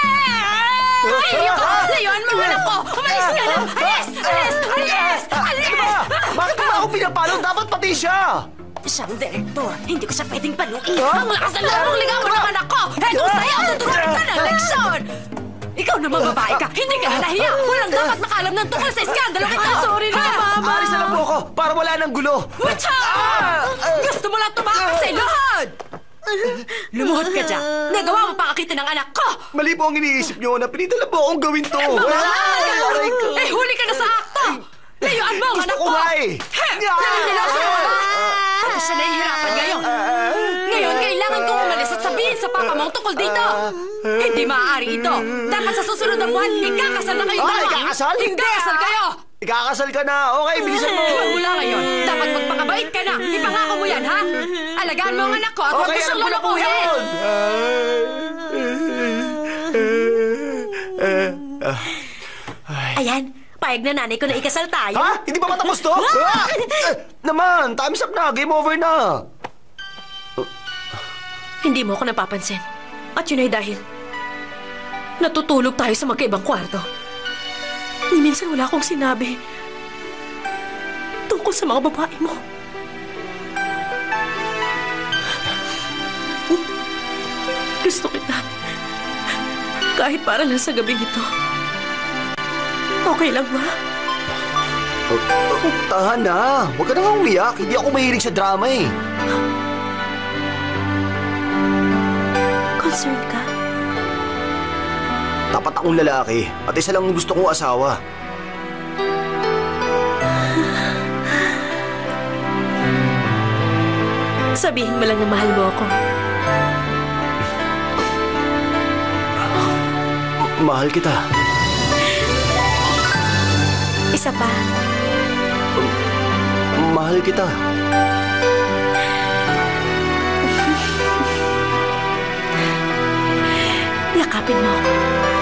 Layuan mo naman ako! Umalis ka na! Alis! Bakit ba ako pinapalo? Dapat pati siya! Siyang direktor, hindi ko siya pwedeng paluin. Ang lakas ng loob ligaw mo naman ako! Etong sa'yo, tuturuan ka ng leksyon! Ikaw naman babae ka, hindi ka nahiya! Walang dapat makalam ng tungkol sa iskandalo ito! Sorry na, Mama! Alis na lang po ako para wala nang gulo! Mucha! Gusto mo lang tumakas sa iluhod! Lumuhod ka dyan! Nagawa mo pangakitin ng anak ko! Mali po ang iniisip niyo na pinitala po akong gawin to! Aray ko! Huli ka na sa akto! Layuan mo ang anak ko! Gusto ko nga eh! Ako siya nahihirapan ngayon! Ngayon, kailangan kong umalis at sabihin sa papa mo tungkol dito! Hindi maaari ito! Dapat sa susunod na buwan, ikakasal na kayong dalawa! Ikakasal? Hindi! Ikakasal kayo! Ikakasal ka na! Okay, bilisan mo! Mula ngayon, dapat magpakabait ka na! Ipangako mo yan, ha? Alagaan mo ang anak ko at huwag mo siyang lulukuhin! Ayan, payag na nanay ko na ikasal tayo. Ha? Hindi pa matapos to? Naman, time's up na. Game over na. Hindi mo ako napapansin. At yun ay dahil natutulog tayo sa magkaibang kwarto. Ni minsan wala akong sinabi tungkol sa mga babae mo. Gusto kita. Kahit para lang sa gabing ito. Okay lang ba? Tahan na. Huwag ka na nga umiyak. Hindi ako mahilig sa drama eh. Concerned ka? Tapat akong lalaki at isa lang gusto kong asawa. Sabihin mo lang na mahal mo ako. Mahal kita. Isa pa. Mahal kita. Yakapin mo ako.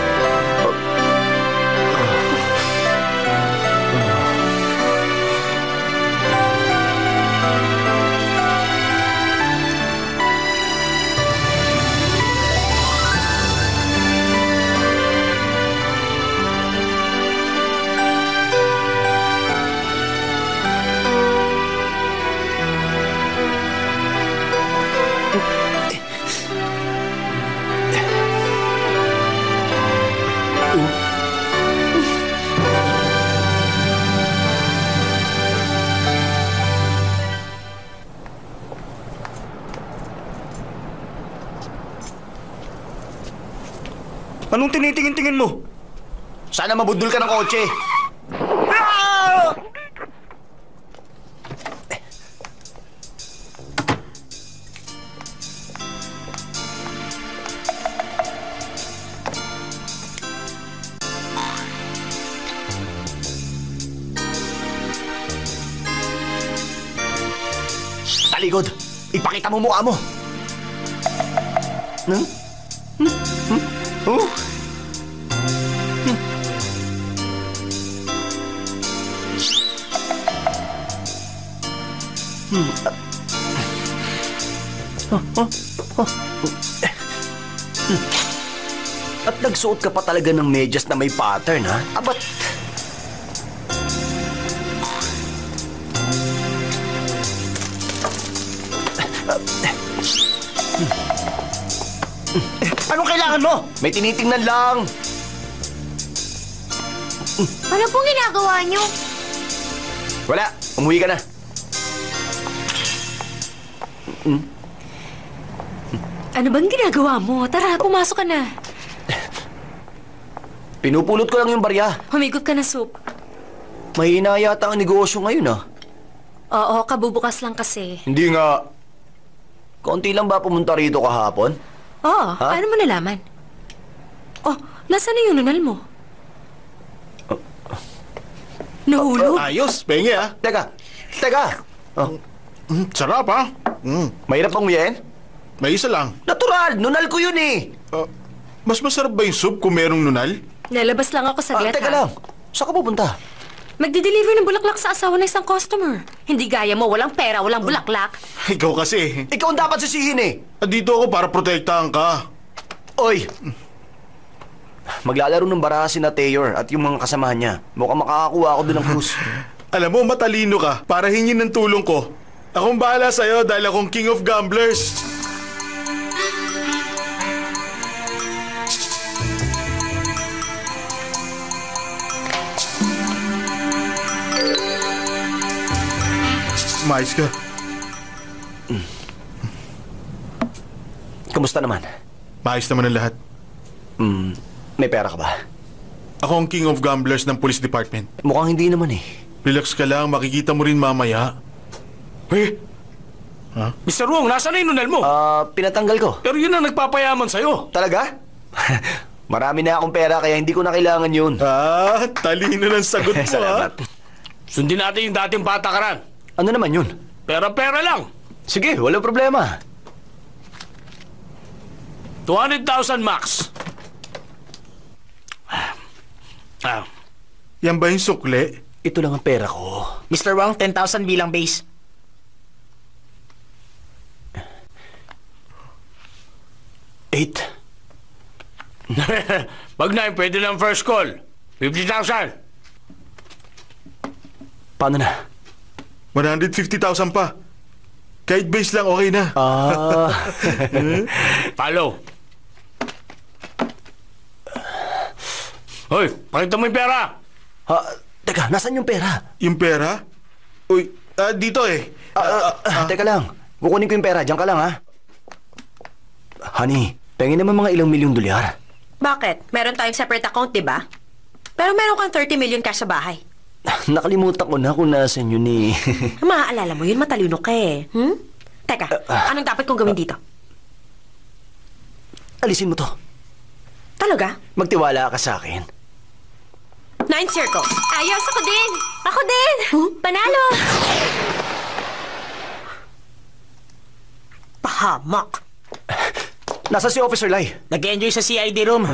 Anong tinitingin-tingin mo? Sana mabundol ka ng kotse. Talikod! Ipakita mo mukha mo! Oh? At nagsuot ka pa talaga ng medyas na may pattern, ha? Abat... Anong kailangan mo? May tinitingnan lang. Ano pong ginagawa niyo? Wala. Umuwi ka na. Ano bang ginagawa mo? Tara, pumasok ka na. Pinupulot ko lang yung barya. Humigot ka na, Soup. Mahina yata ang negosyo ngayon, ha? Oo, kabubukas lang kasi. Hindi nga. Konti lang ba pumunta rito kahapon? Oo, paano mo nalaman? Oh, nasaan na yung nunal mo? Nahulog? Ayos, penge ah. Teka. Oh. Sarap ah. Mahirap bang uyain? May isa lang. Natural, nunal ko yun eh. Mas masarap ba yung soup kung merong nunal? Lalabas lang ako saglit, Teka lang, saan ka pupunta? Magdi-deliver ng bulaklak sa asawa ng isang customer. Hindi gaya mo, walang pera, walang bulaklak. Ikaw kasi. Ikaw ang dapat sisihin eh. Dito ako para protektahan ka. Oy! Maglalaro ng baraha si na Tayor at yung mga kasamahan niya. Mukhang makakakuha ako doon ng krus. Alam mo, matalino ka para hingin ng tulong ko. Akong bahala sa'yo dahil akong king of gamblers. Mais ka. Kamusta naman? Maayos naman ang lahat. May pera ka ba? Ako ang king of gamblers ng police department. Mukhang hindi naman eh. Relax ka lang, makikita mo rin mamaya. Mr. Wong, nasaan na yung nunal mo? Pinatanggal ko. Pero yun ang nagpapayaman sa'yo. Talaga? Marami na akong pera kaya hindi ko na kailangan yun. Talino ng sagot mo Salamat. Sundin natin yung dating patakaran. Ano naman yun? Pera-pera lang. Sige, walang problema. 200,000 max. Yan ba yung sukle? Ito lang ang pera ko. Mr. Wong, 10,000 bilang base. Eight. Wag na, pwede ng first call. 50,000. Paano na? 150,000 pa. Kahit base lang, okay na. Follow. Hoy, pakita mo yung pera. Teka, nasan yung pera? Yung pera? Uy, dito eh. Teka lang. Kukunin ko yung pera. Diyan ka lang, ha? Honey, pengin naman mga ilang milyong dolyar. Bakit? Meron tayong separate account, di ba? Pero meron kang 30 million cash sa bahay. Nakalimutan ko na kung nasan yun eh. Maaalala mo yun, matalino ka eh. Teka, anong dapat kong gawin dito? Alisin mo to. Talaga? Magtiwala ka sa akin. 9 circles. Ayos, ako din! Ako din! Panalo! Pahamak. Nasa si Officer Lai? Nag-enjoy sa CID room.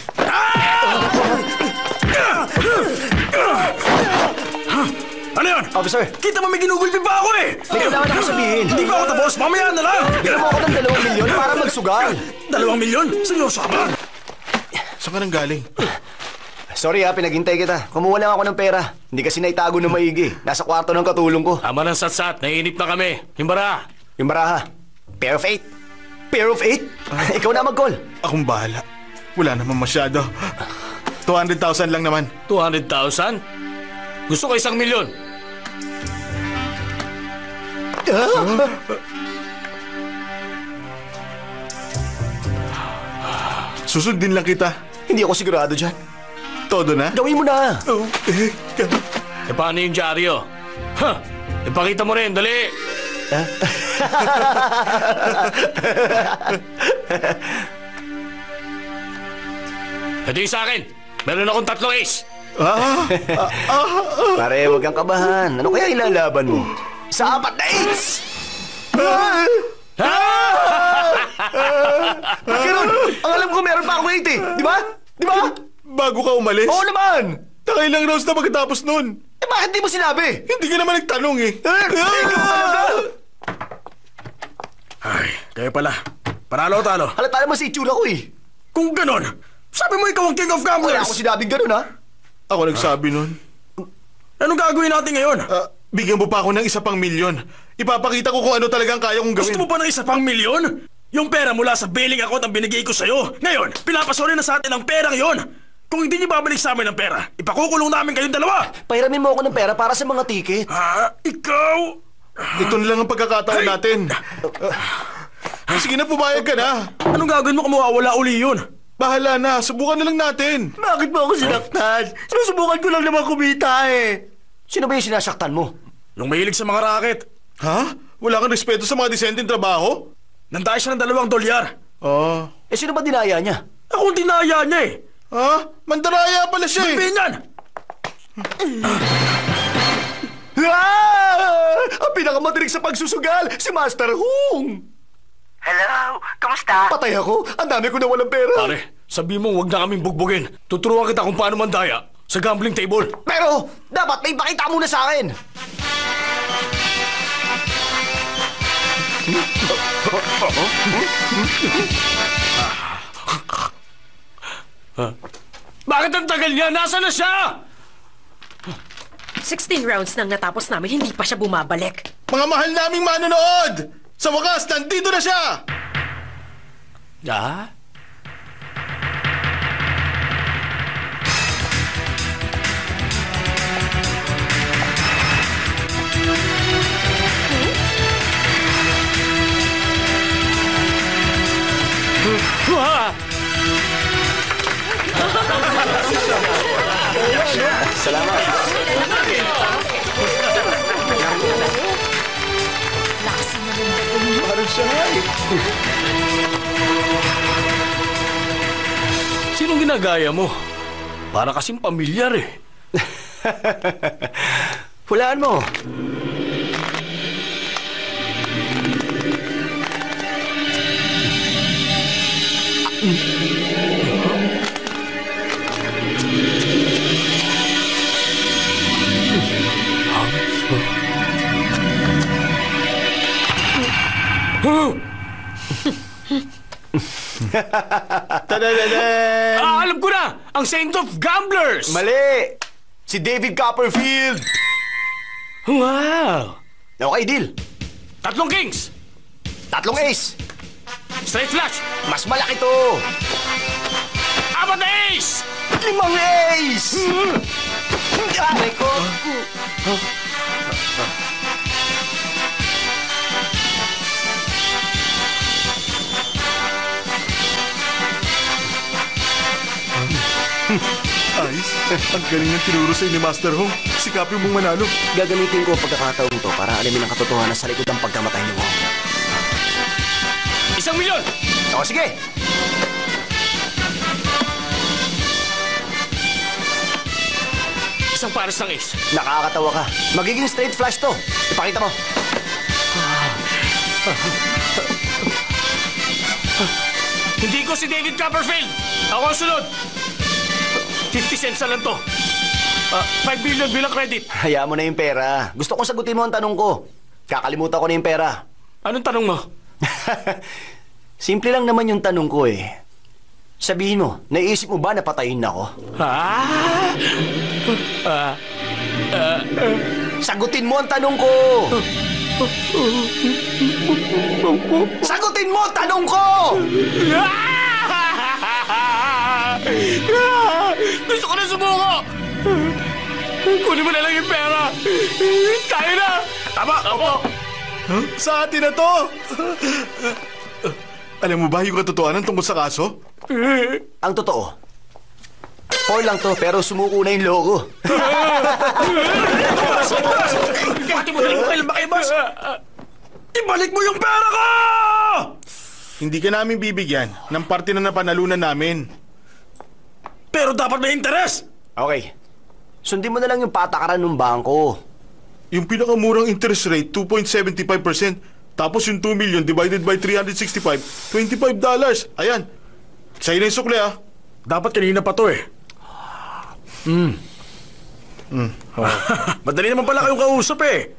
Ano yan? Officer! Kita mo may ginugulpi pa ako eh! May kailangan ako sabihin. Hindi pa ako tapos, mamaya na lang! Bigyan mo ako ng 2 milyon para magsugal. 2 milyon? Seryoso ka ba? Saan ka nang galing? Sorry pinaghintay kita. Kumuha lang ako ng pera. Hindi kasi naitago ng maigi. Nasa kwarto ng katulong ko. Tama ng satsat, naiinip na kami. Himbara. Yung baraha. Pair of 8. Pair of 8? Ikaw na mag-call. Akong bahala. Wala naman masyado. 200,000 lang naman. 200,000? Gusto ko 1 milyon. Susundin lang kita. Hindi ako sigurado dyan. Todo na? Gawin mo na. Paano yung dyaryo? Ipakita mo rin, dali. Ito yung sa akin. Meron akong 3 ace. Pare, huwag kang kabahan. Ano kaya ilalaban mo? Sa 4 na 8! Kiron, ang alam ko meron pa ako 8 eh. Di ba? Di ba? Bago ka umalis? Oo naman! Nakailang rounds na pagkatapos nun. Eh bakit di mo sinabi? Hindi ka naman nagtanong eh. Ay, kaya pala. Panalo o talo? Halata naman sa itsura ko eh. Kung ganon, sabi mo ikaw ang king of gamblers! Wala ako sinabing ganun ha. Ako nagsabi nun. Anong gagawin natin ngayon? Bigyan mo pa ako ng 1 pang milyon. Ipapakita ko kung ano talagang kaya kong gawin. Gusto mo pa ng 1 pang milyon? Yung pera mula sa bailing account ang binigay ko sa'yo. Ngayon, pinapasoli na sa atin ang perang yon. Kung hindi niyo babalik sa amin ang pera, ipakukulong namin kayong dalawa. Pahiramin mo ako ng pera para sa mga ticket. Ikaw? Ito na lang ang pagkakataon natin. Sige na, pumayag ka na. Anong gagawin mo kung mawawala uli yun? Bahala na, subukan na lang natin. Bakit mo ako sinaktan? Sinusubukan ko lang naman kumita eh. Sino ba yung sinasaktan mo? Yung mahilig sa mga racket. Ha? Wala kang respeto sa mga disenteng trabaho? Nandaya siya ng $2. Eh sino ba dinaya niya? Ako ang dinaya niya eh. Ha? Mandaraya pala siya eh. Binyan! Ang pinakamatirig sa pagsusugal, si Master Hung! Hello, kamusta? Patay ako. Ang dami ko na walang pera. Pare, sabi mo huwag na kaming bugbugin. Tuturuan kita kung paano mandaya sa gambling table. Pero, dapat may pakita muna sa akin. Bakit ang tagal niya? Nasaan na siya? 16 rounds nang natapos namin, hindi pa siya bumabalik. Mga mahal naming manonood! Sa wakas, nandito na siya! Ah? Salamat. Parang siya nga eh. Sinong ginagaya mo? Para kasing pamilyar eh. Hulaan mo. Alam ko na! Ang Saint of Gamblers! Mali! Si David Copperfield! Wow! Okay, deal. 3 kings! 3 ace! Straight flush! Mas malaki to! 4 na ace! 5 ace! Aray ko! Ayos. Ang galing ng tinuro sa'yo ni Master Hong. Sikapin mong manalo. Gagamitin ko ang pagkakataon to para alamin ang katotohanan sa likod ng pagkamatay ni Wong. 1 milyon! O, sige! Isang pares ng ace. Nakakatawa ka. Magiging straight flush to. Ipakita mo. Hindi ko si David Copperfield. Ako ang sunod. 50 cents na lang to. 5 billion bilang credit. Hayaan mo na yung pera. Gusto kong sagutin mo ang tanong ko. Kakalimutan ko na yung pera. Anong tanong mo? Simple lang naman yung tanong ko eh. Sabihin mo, naiisip mo ba na patayin na ako? Sagutin mo ang tanong ko! Sagutin mo ang tanong ko! Gusto ko na sumuko! Kunin mo na lang yung pera! Tayo na! Tama! Opo! Sa atin na to! Alam mo ba yung katotohanan tungkol sa kaso? Ang totoo, 4 lang to pero sumuko na yung logo. Pati mo na lang kailan ba kayo, boss? Ibalik mo yung pera ko! Hindi ka namin bibigyan ng parte na napanalunan namin. Pero dapat may interes! Okay, sundin mo na lang yung patakaran ng bangko. Yung pinakamurang interest rate, 2.75%. Tapos yung 2 million divided by 365, $25. Ayan. Sa'yo na yung sukli, ah. Dapat kanina pa to eh. Madali naman pala kayong kausap eh.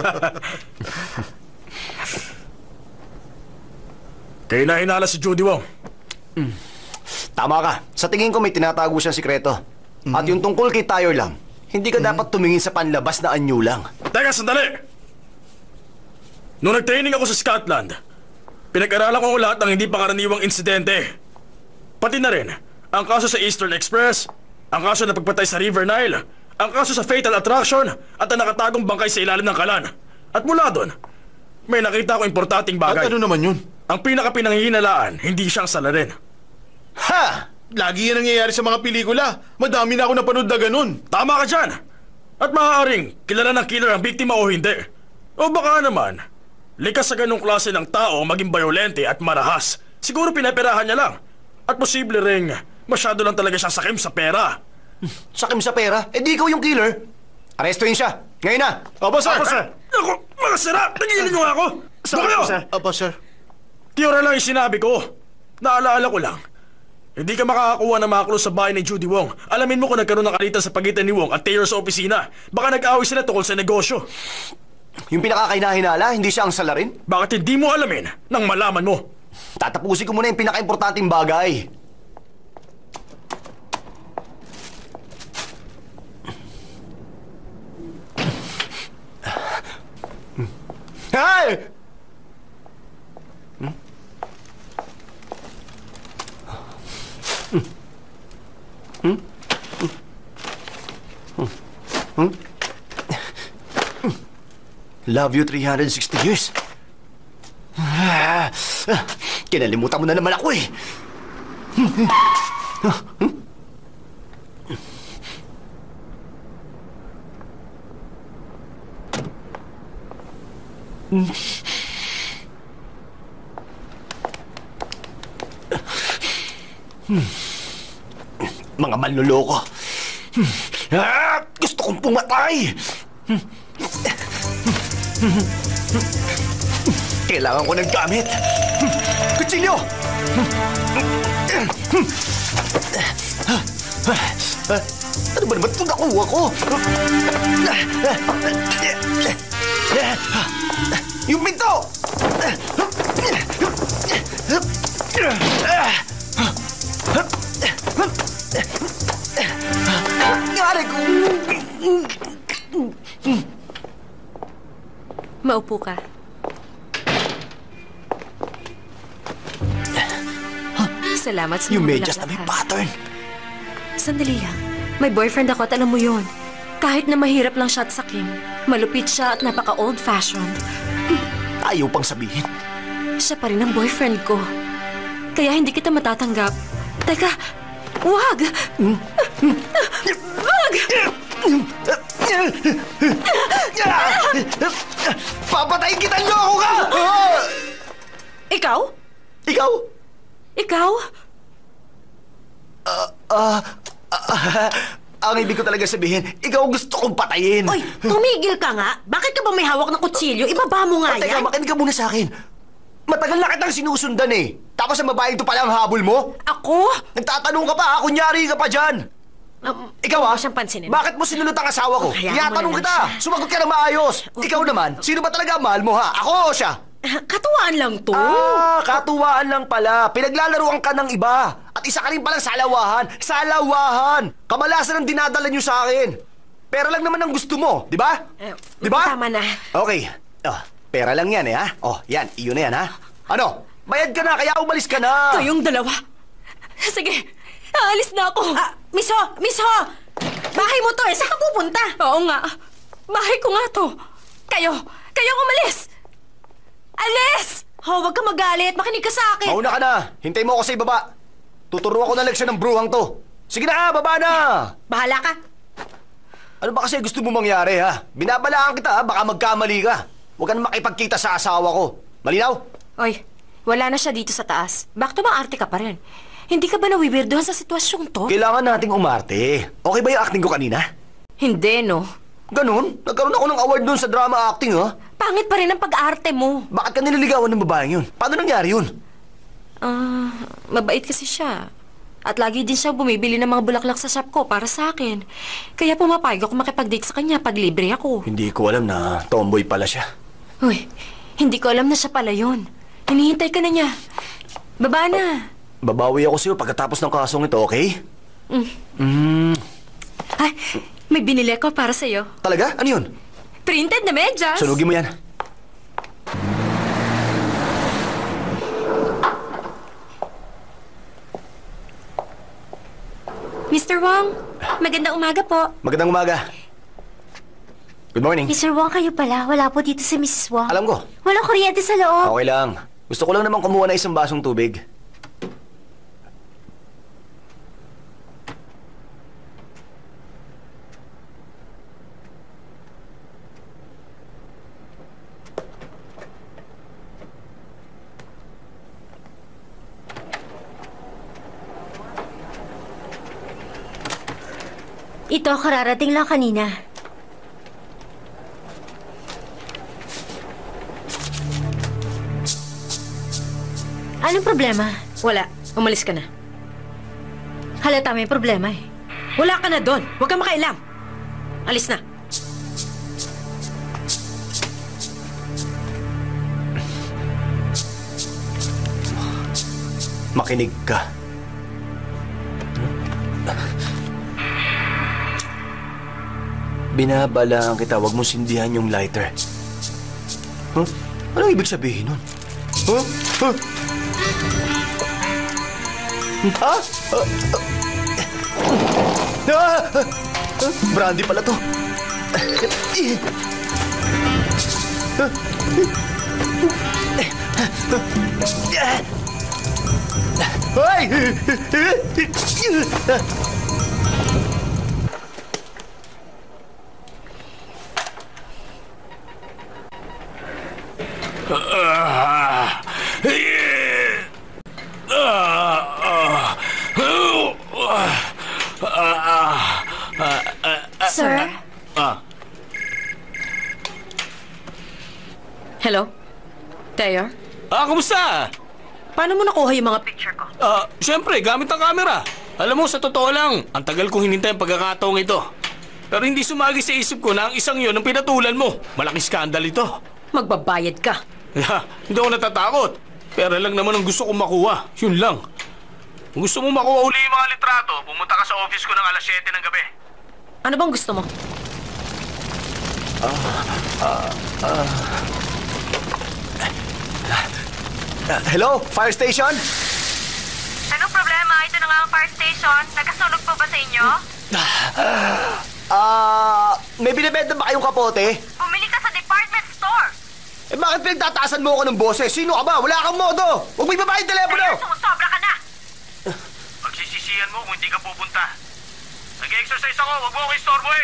Kayo na hinala si Judy Wong. Tama ka. Sa tingin ko may tinatago siyang sikreto. At yung tungkol kay Tayo Lam, hindi ka dapat tumingin sa panlabas na anyo lang. Teka, sandali! Nung nag-training ako sa Scotland, pinag-aralan ko lahat ng hindi pangkaraniwang insidente. Pati na rin ang kaso sa Eastern Express, ang kaso na pagpatay sa River Nile, ang kaso sa Fatal Attraction, at ang nakatagong bangkay sa ilalim ng kalan. At mula doon, may nakita ko importanteng bagay. At ano naman yun? Ang pinaka-pinanghihinalaan, hindi siyang salarin. Ha! Lagi yan nangyayari sa mga pelikula. Madami na ako napanood na ganun. Tama ka dyan! At maaaring kilala ng killer ang biktima o hindi. O baka naman, likas sa ganung klase ng tao maging bayolente at marahas. Siguro pinaperahan niya lang. At posible ring masyado lang talaga siyang sakim sa pera. Sakim sa pera? Eh di ikaw yung killer. Arestuhin siya. Ngayon na. Opo, sir. Opo, sir. Ako, mga sira! Nagigilin niyo ako! Doon kayo! Opo, sir. Tiyora lang yung sinabi ko. Naalaala ko lang. Hindi ka makakakuha ng mga clues sa bahay ni Judy Wong. Alamin mo kung nagkaroon ng alitan sa pagitan ni Wong at Taylor sa opisina. Baka nag-away sila tungkol sa negosyo. Yung pinakakainahinala, hindi siya ang salarin? Bakit hindi mo alamin nang malaman mo? Tatapusin ko muna yung pinaka-importanting bagay. Hey! Love you 360 years. Kinalimutan mo na naman ako eh. Mga manloloko. Gusto kong pumatay. Kailangan ko ng gamit. Kutsilyo! Ano ba naman ito nakuha ko? Yung pinto! Ngari ko! Maupo ka. Salamat sa Yung mga medyas na may bulaklak, ha? pattern. Sandali lang. May boyfriend ako at alam mo yun. Kahit na mahirap lang siya at sakim, malupit siya at napaka-old-fashioned. Ayaw pang sabihin. Siya pa rin ang boyfriend ko. Kaya hindi kita matatanggap. Teka, wag! Wag! Papatayin kita, loko ka! Ikaw? Ikaw? Ikaw? Ang ibig ko talaga sabihin, ikaw gusto kong patayin. Oy, tumigil ka nga. Bakit ka ba may hawak ng kutsilyo? Ibaba mo nga Teka, yan. makinig ka muna sa akin. Matagal na kitang sinusundan eh. Tapos ang babaeng to pala ang habol mo? Ako? Nagtatanong ka pa, kunyari ka pa dyan. Ikaw Huwag mo siyang pansinin. bakit mo sinunod ang asawa ko? Hayaan mo Tinatanong naman kita. siya. Sumagot ka na maayos. Ikaw naman, sino ba talaga ang mahal mo ha? Ako o siya? Katuwaan lang to. Katuwaan lang pala. Pinaglalaruan ka ng iba. At isa ka rin palang salawahan. Salawahan! Kamalasan ang dinadala niyo sa akin. Pera lang naman ang gusto mo, di ba? Di ba? Tama na. Okay. Pera lang yan eh ha? Yan. Iyon na yan ha? Ano? Bayad ka na, kaya umalis ka na. Kayong dalawa. Sige, aalis na ako. Miss Ho! Bahay mo to eh. Saan ka pupunta? Oo nga. Bahay ko nga to. Kayo umalis! Alis! Ho, wag ka magalit. Makinig ka sa akin. Mauna ka na. Hintay mo ako sa ibaba. Tuturo ako ng leksyon ng bruhang to. Sige na, baba na! Bahala ka. Ano ba kasi gusto mo mangyari ha? Binabalaan kita ha, baka magkamali ka. Huwag ka na makipagkita sa asawa ko. Malinaw? Oy, wala na siya dito sa taas. Bakit maarte ka pa rin? Hindi ka ba nawiwirdohan sa sitwasyong to? Kailangan nating umarte. Okay ba yung acting ko kanina? Hindi, no? Ganun? Nagkaroon ako ng award doon sa drama acting ha? Pangit pa rin ang pag-arte mo. Bakit ka nililigawan ng babaeng yun? Paano nangyari yun? Mabait kasi siya. At lagi din siya bumibili ng mga bulaklak sa shop ko para sa akin. Kaya pumapayag ako makipag-date sa kanya pag libre ako. Hindi ko alam na tomboy pala siya. Uy, hindi ko alam na siya pala yun. Hinihintay ka na niya. Baba na. Babawi ako sa'yo pagkatapos ng kasong ito, okay? Ay, may binili ko para sa'yo. Talaga? Ano yun? Printed na medyas. Sunugin mo yan. Mr. Wong, magandang umaga po. Magandang umaga. Good morning. Mr. Wong, kayo pala. Wala po dito si Mrs. Wong. Alam ko. Walang kuryente sa loob. Okay lang. Gusto ko lang naman kumuha na isang basong tubig. Ito, kararating lang kanina. Anong problema? Wala. Umalis ka na. Halata may problema eh. Wala ka na doon. Huwag kang makailam. Alis na. Makinig ka. Binabalaan kita, huwag mo sindihan yung lighter. Huh? Anong ibig sabihin nun? Huh? Huh? Ha? Brandy pala to. Hoy! Sir? Hello? Taylor? Kumusta? Paano mo nakuha yung mga picture ko? Siyempre, gamit ang camera. Alam mo, sa totoo lang, ang tagal kong hinintay ang pagkakataong ito. Pero hindi sumagi sa isip ko na ang isang yun ang pinatulan mo. Malaking skandal ito. Magbabayad ka. Hindi ako natatakot. Pera lang naman ang gusto kong makuha. Yun lang. Kung gusto mo makuha uli yung mga litrato, pumunta ka sa office ko ng alas 7 ng gabi. Ano bang gusto mo? Hello? Fire station? Anong nga ang fire station. Nagkasunog pa ba sa inyo? May binibenta ba kayong kapote? Bumili ka sa department store. Eh bakit pinagtataasan mo ako ng boses? Sino ka ba? Wala kang modo! Huwag mo ibaba yung telepono! Kaya sumusobra ka na. Pagsisisihan mo kung hindi ka pupunta. Nag-exercise ako, huwag mo ako istorbohin!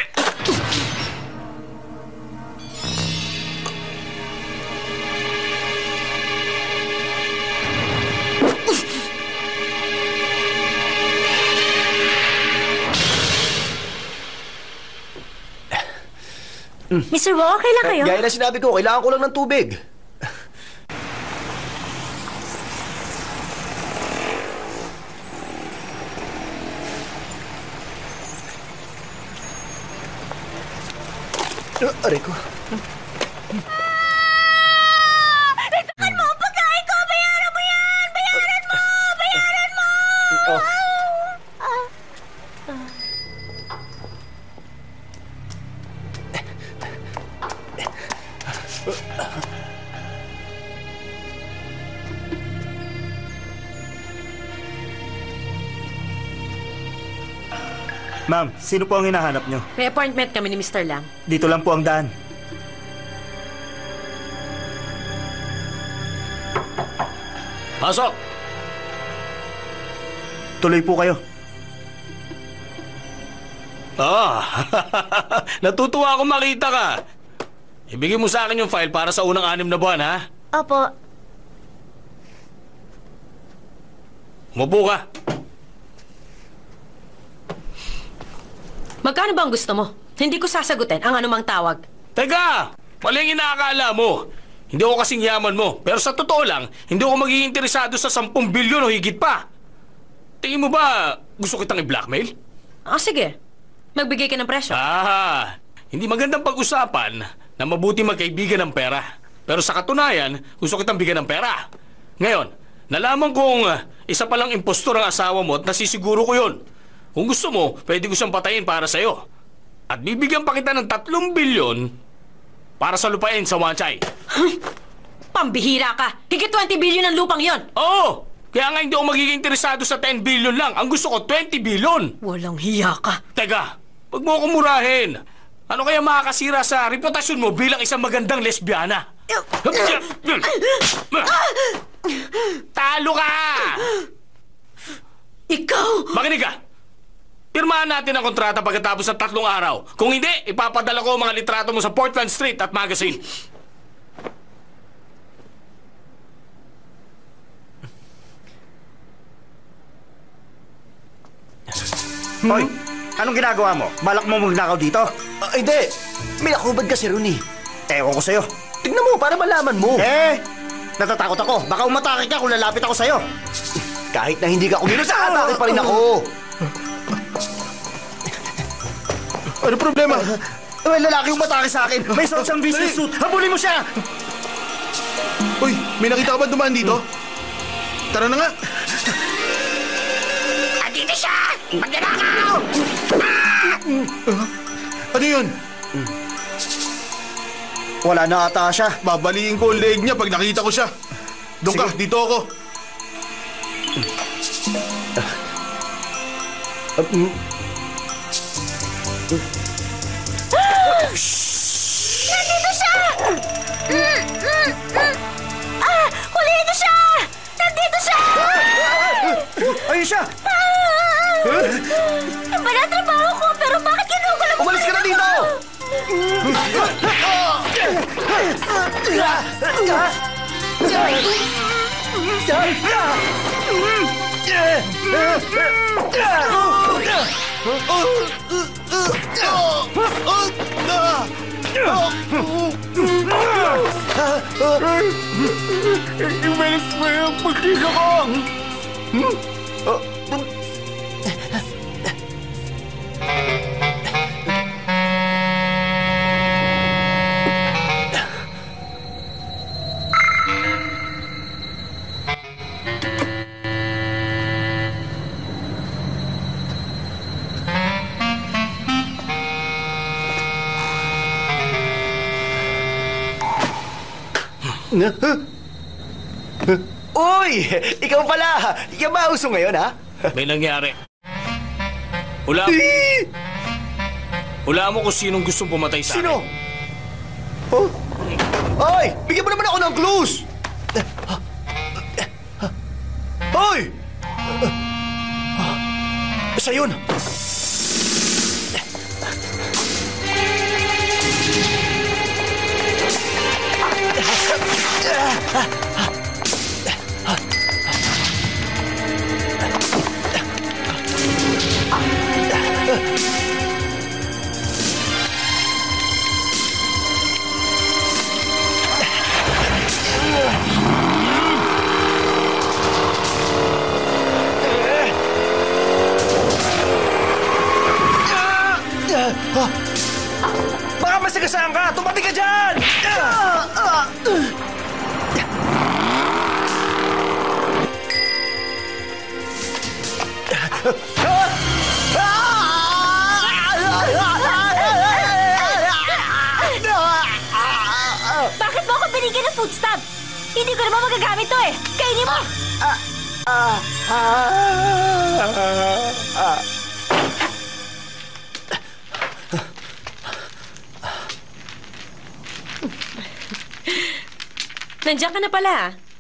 Mr. Wong, okay lang kayo? Gaya na sinabi ko, kailangan ko lang ng tubig. Aray ko. Itukan mo ang pagkain ko! Bayaran mo yan! Bayaran mo! Bayaran mo! Ma'am, sino po ang hinahanap nyo? May appointment kami ni Mr. Lam. Dito lang po ang daan. Pasok! Tuloy po kayo. Natutuwa akong makita ka. Ibigay mo sa akin yung file para sa unang 6 na buwan, ha? Opo. Umupo ka. Magkano ba ang gusto mo? Hindi ko sasagutin ang anumang tawag. Teka! Mali ang inaakala mo. Hindi ako kasing yaman mo. Pero sa totoo lang, hindi ako magiging interesado sa 10 bilyon o higit pa. Tingin mo ba gusto kitang i-blackmail? Sige. Magbigay ka ng presyo. Hindi magandang pag-usapan na mabuti magkaibigan ng pera. Pero sa katunayan, gusto kitang bigyan ng pera. Ngayon, nalaman kong isa palang impostor ang asawa mo at nasisiguro ko yun. Kung gusto mo, pwede ko siyang patayin para sa'yo. At bibigyan pa kita ng 3 bilyon para sa lupain sa Wanchay. Pambihira ka! Higit 20 bilyon ang lupang yon! Oo! Kaya nga hindi ako magiging interesado sa 10 bilyon lang. Ang gusto ko, 20 bilyon! Walang hiya ka. Teka, wag mo akong murahin. Ano kaya makakasira sa reputasyon mo bilang isang magandang lesbiana? Talo ka! Ikaw! Makinig ka! Pirmahan natin ang kontrata pagkatapos ng 3 araw. Kung hindi, ipapadala ko ang mga litrato mo sa Portland Street at Magazine. Hoy, anong ginagawa mo? Balak mo magnakaw dito? Hindi. May nakubad kasi ron eh. Ewan ko sa'yo. Tignan mo, para malaman mo. Natatakot ako. Baka umatake ka kung lalapit ako sa'yo. Kahit na hindi ka kumilos, atake pa rin ako. Ano problema? May lalaki umatake sa akin. May suot siyang business suit. Habulin mo siya! Uy, may nakita ka ba dumaan dito? Tara na nga. Andito siya! Magnanakaw! Ano yun? Wala na ata siya. Babaliin ko ang leg niya pag nakita ko siya. Doon ka, dito ako. Nandito siya! Huliin niyo siya! Nandito siya! Ayun siya! Iba na trabaho ko, pero bakit ginugulo mo? Umalis ka na dito! Imelis mo yung pagkisa ko! Uy! Ikaw pala! Ikaw ba uso ngayon, ha? May nangyari. Hulaan mo kung sinong gustong pumatay sa Sino? akin. Oh? Ay! Bigyan mo naman ako ng clues! Hoy! Isa yun! Baka masagasaan ka! Tumabi ka dyan! Bakit mo ako binigyan ng food stamp? Hindi ko naman magagamit to eh. Kainin mo! Nandiyan ka na pala.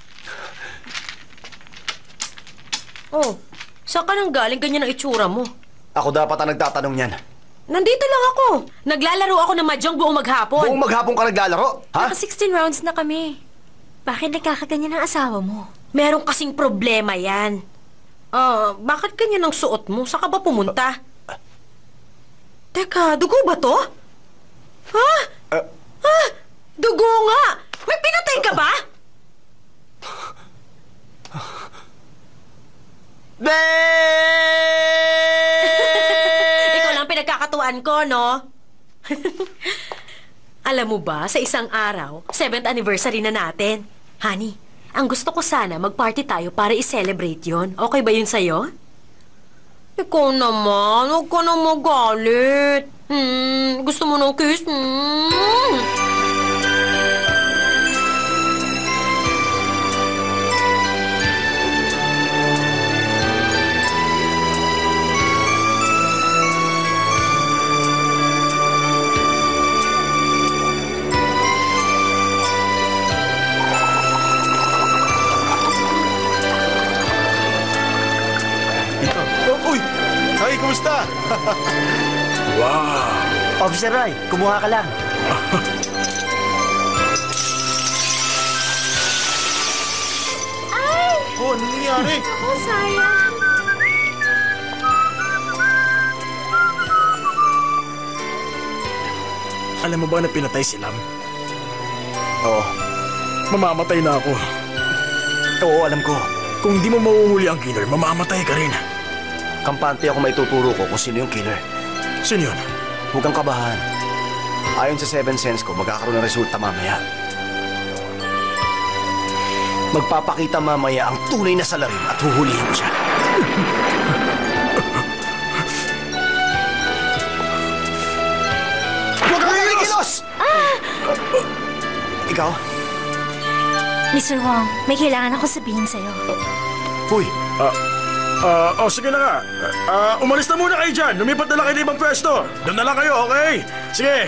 Oh, saan ka nang galing ganyan ang itsura mo? Ako dapat ang nagtatanong niyan. Nandito lang ako. Naglalaro ako ng mahjong buong maghapon. Buong maghapon ka naglalaro? Ha? Naka 16 rounds na kami. Bakit nagkakaganyan ang asawa mo? Meron kasing problema yan. Bakit ganyan ang suot mo? Saan ka ba pumunta? Teka, dugo ba to? Ha? Dugo nga! May pinatay ka ba? Ikaw lang pinagkakatuan ko, no? Alam mo ba, sa isang araw, 7th anniversary na natin. Honey, ang gusto ko sana mag-party tayo para i-celebrate yon. Okay ba yun sa'yo? Ikaw naman, huwag ka na magalit. Gusto mo ng kiss? Uy! Ay, kumusta? Wow! Officer Rai, kumuha ka lang. Ay! Oh, ano nangyari? Ako, sayang. Alam mo ba na pinatay si Lam? Oo. Mamamatay na ako. Oo, alam ko. Kung di mo mahuhuli ang killer, mamamatay ka rin. Kampante ako maituturo ko kung sino yung killer. Sino yun? Huwag kang kabahan. Ayon sa 7 Sense ko, magkakaroon ng resulta mamaya. Magpapakita mamaya ang tunay na salarin at huhulihin ko siya. Huwag kang kikilos! Ikaw? Mr. Wong, may kailangan ako sabihin sa'yo. Uy! Sige na nga. Umalis na muna kayo dyan. Lumipat na lang kayo ng ibang pwesto. Doon na lang kayo, okay? Sige.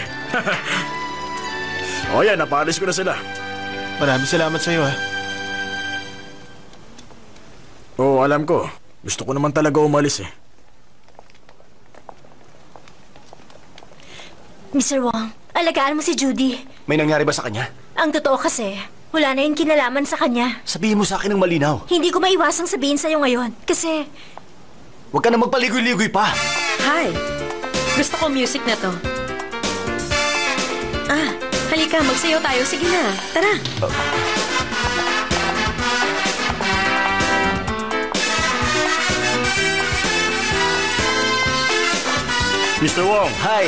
Yan, napaalis ko na sila. Maraming salamat sa'yo, ha? Oo, alam ko. Gusto ko naman talaga umalis, eh. Mr. Wong, alagaan mo si Judy. May nangyari ba sa kanya? Ang totoo kasi, wala na yung kinalaman sa kanya. Sabihin mo sa akin ng malinaw. Hindi ko maiwasang sabihin sa'yo ngayon. Kasi, Huwag ka na magpaligoy-ligoy pa. Hi. Gusto ko music na to. Halika, magsayaw tayo. Sige na, tara. Mr. Wong. Hi.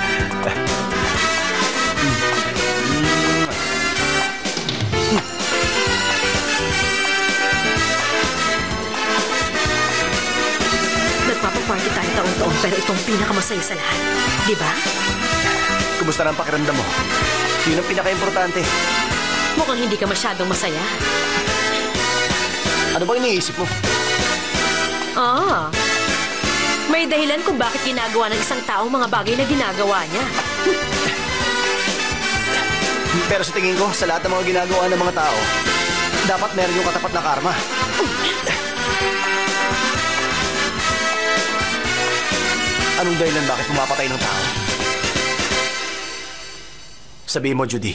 Nagpapaparty tayo taon-taon pero itong pinakamasaya sa lahat. Di ba? Kumusta na ang pakiramdam mo? Yun ang pinaka-importante. Mukhang hindi ka masyadong masaya. Ano bang iniisip mo? Ah, may dahilan kung bakit ginagawa ng isang taong mga bagay na ginagawa niya. Pero sa tingin ko, sa lahat ng mga ginagawa ng mga tao, dapat meron yung katapat na karma. Anong dahilan bakit pumapatay ng tao? Sabihin mo, Judy.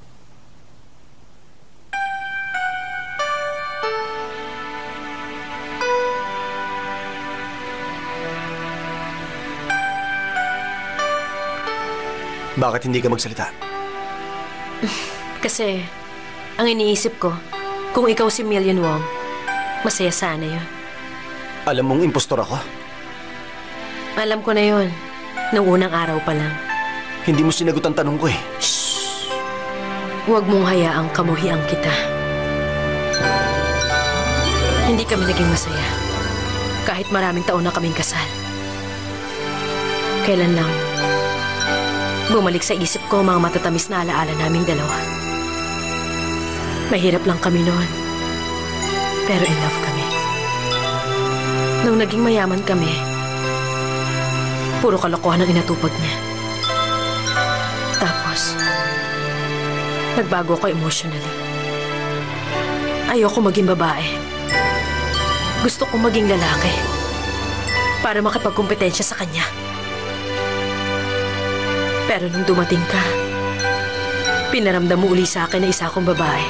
Bakit hindi ka magsalita? Kasi, ang iniisip ko, kung ikaw si Million Wong, masaya sana yun. Alam mong impostor ako? Alam ko na yun, nung unang araw pa lang. Hindi mo sinagot ang tanong ko eh. Huwag mong hayaang kamuhian kita. Hindi kami naging masaya. Kahit maraming taon na kaming kasal. Kailan lang, bumalik sa isip ko mga matatamis na alaala naming dalawa. Mahirap lang kami noon. Pero in love kami. Nung naging mayaman kami, puro kalokohan ang inatupag niya. Tapos, nagbago ako emotionally. Ayoko maging babae. Gusto kong maging lalaki. Para makipagkumpetensya sa kanya. Pero nung dumating ka, pinaramdam mo uli sa akin na isa akong babae.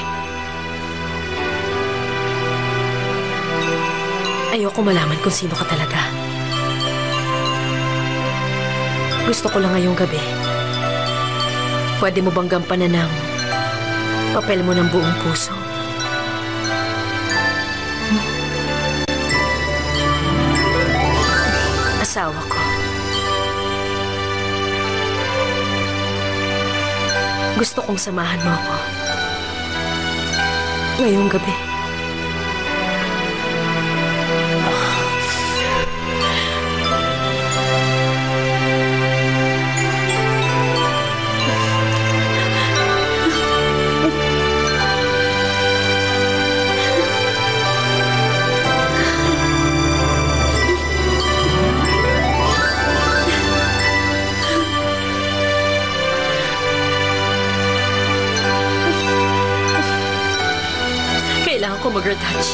Ayoko malaman kung sino ka talaga. Gusto ko lang ngayong gabi. Pwede mo bang gampanan ng papel mo ng buong puso? Asawa ko. Gusto kong samahan mo ako. Ngayong gabi. Kailangan ko mag-retouch.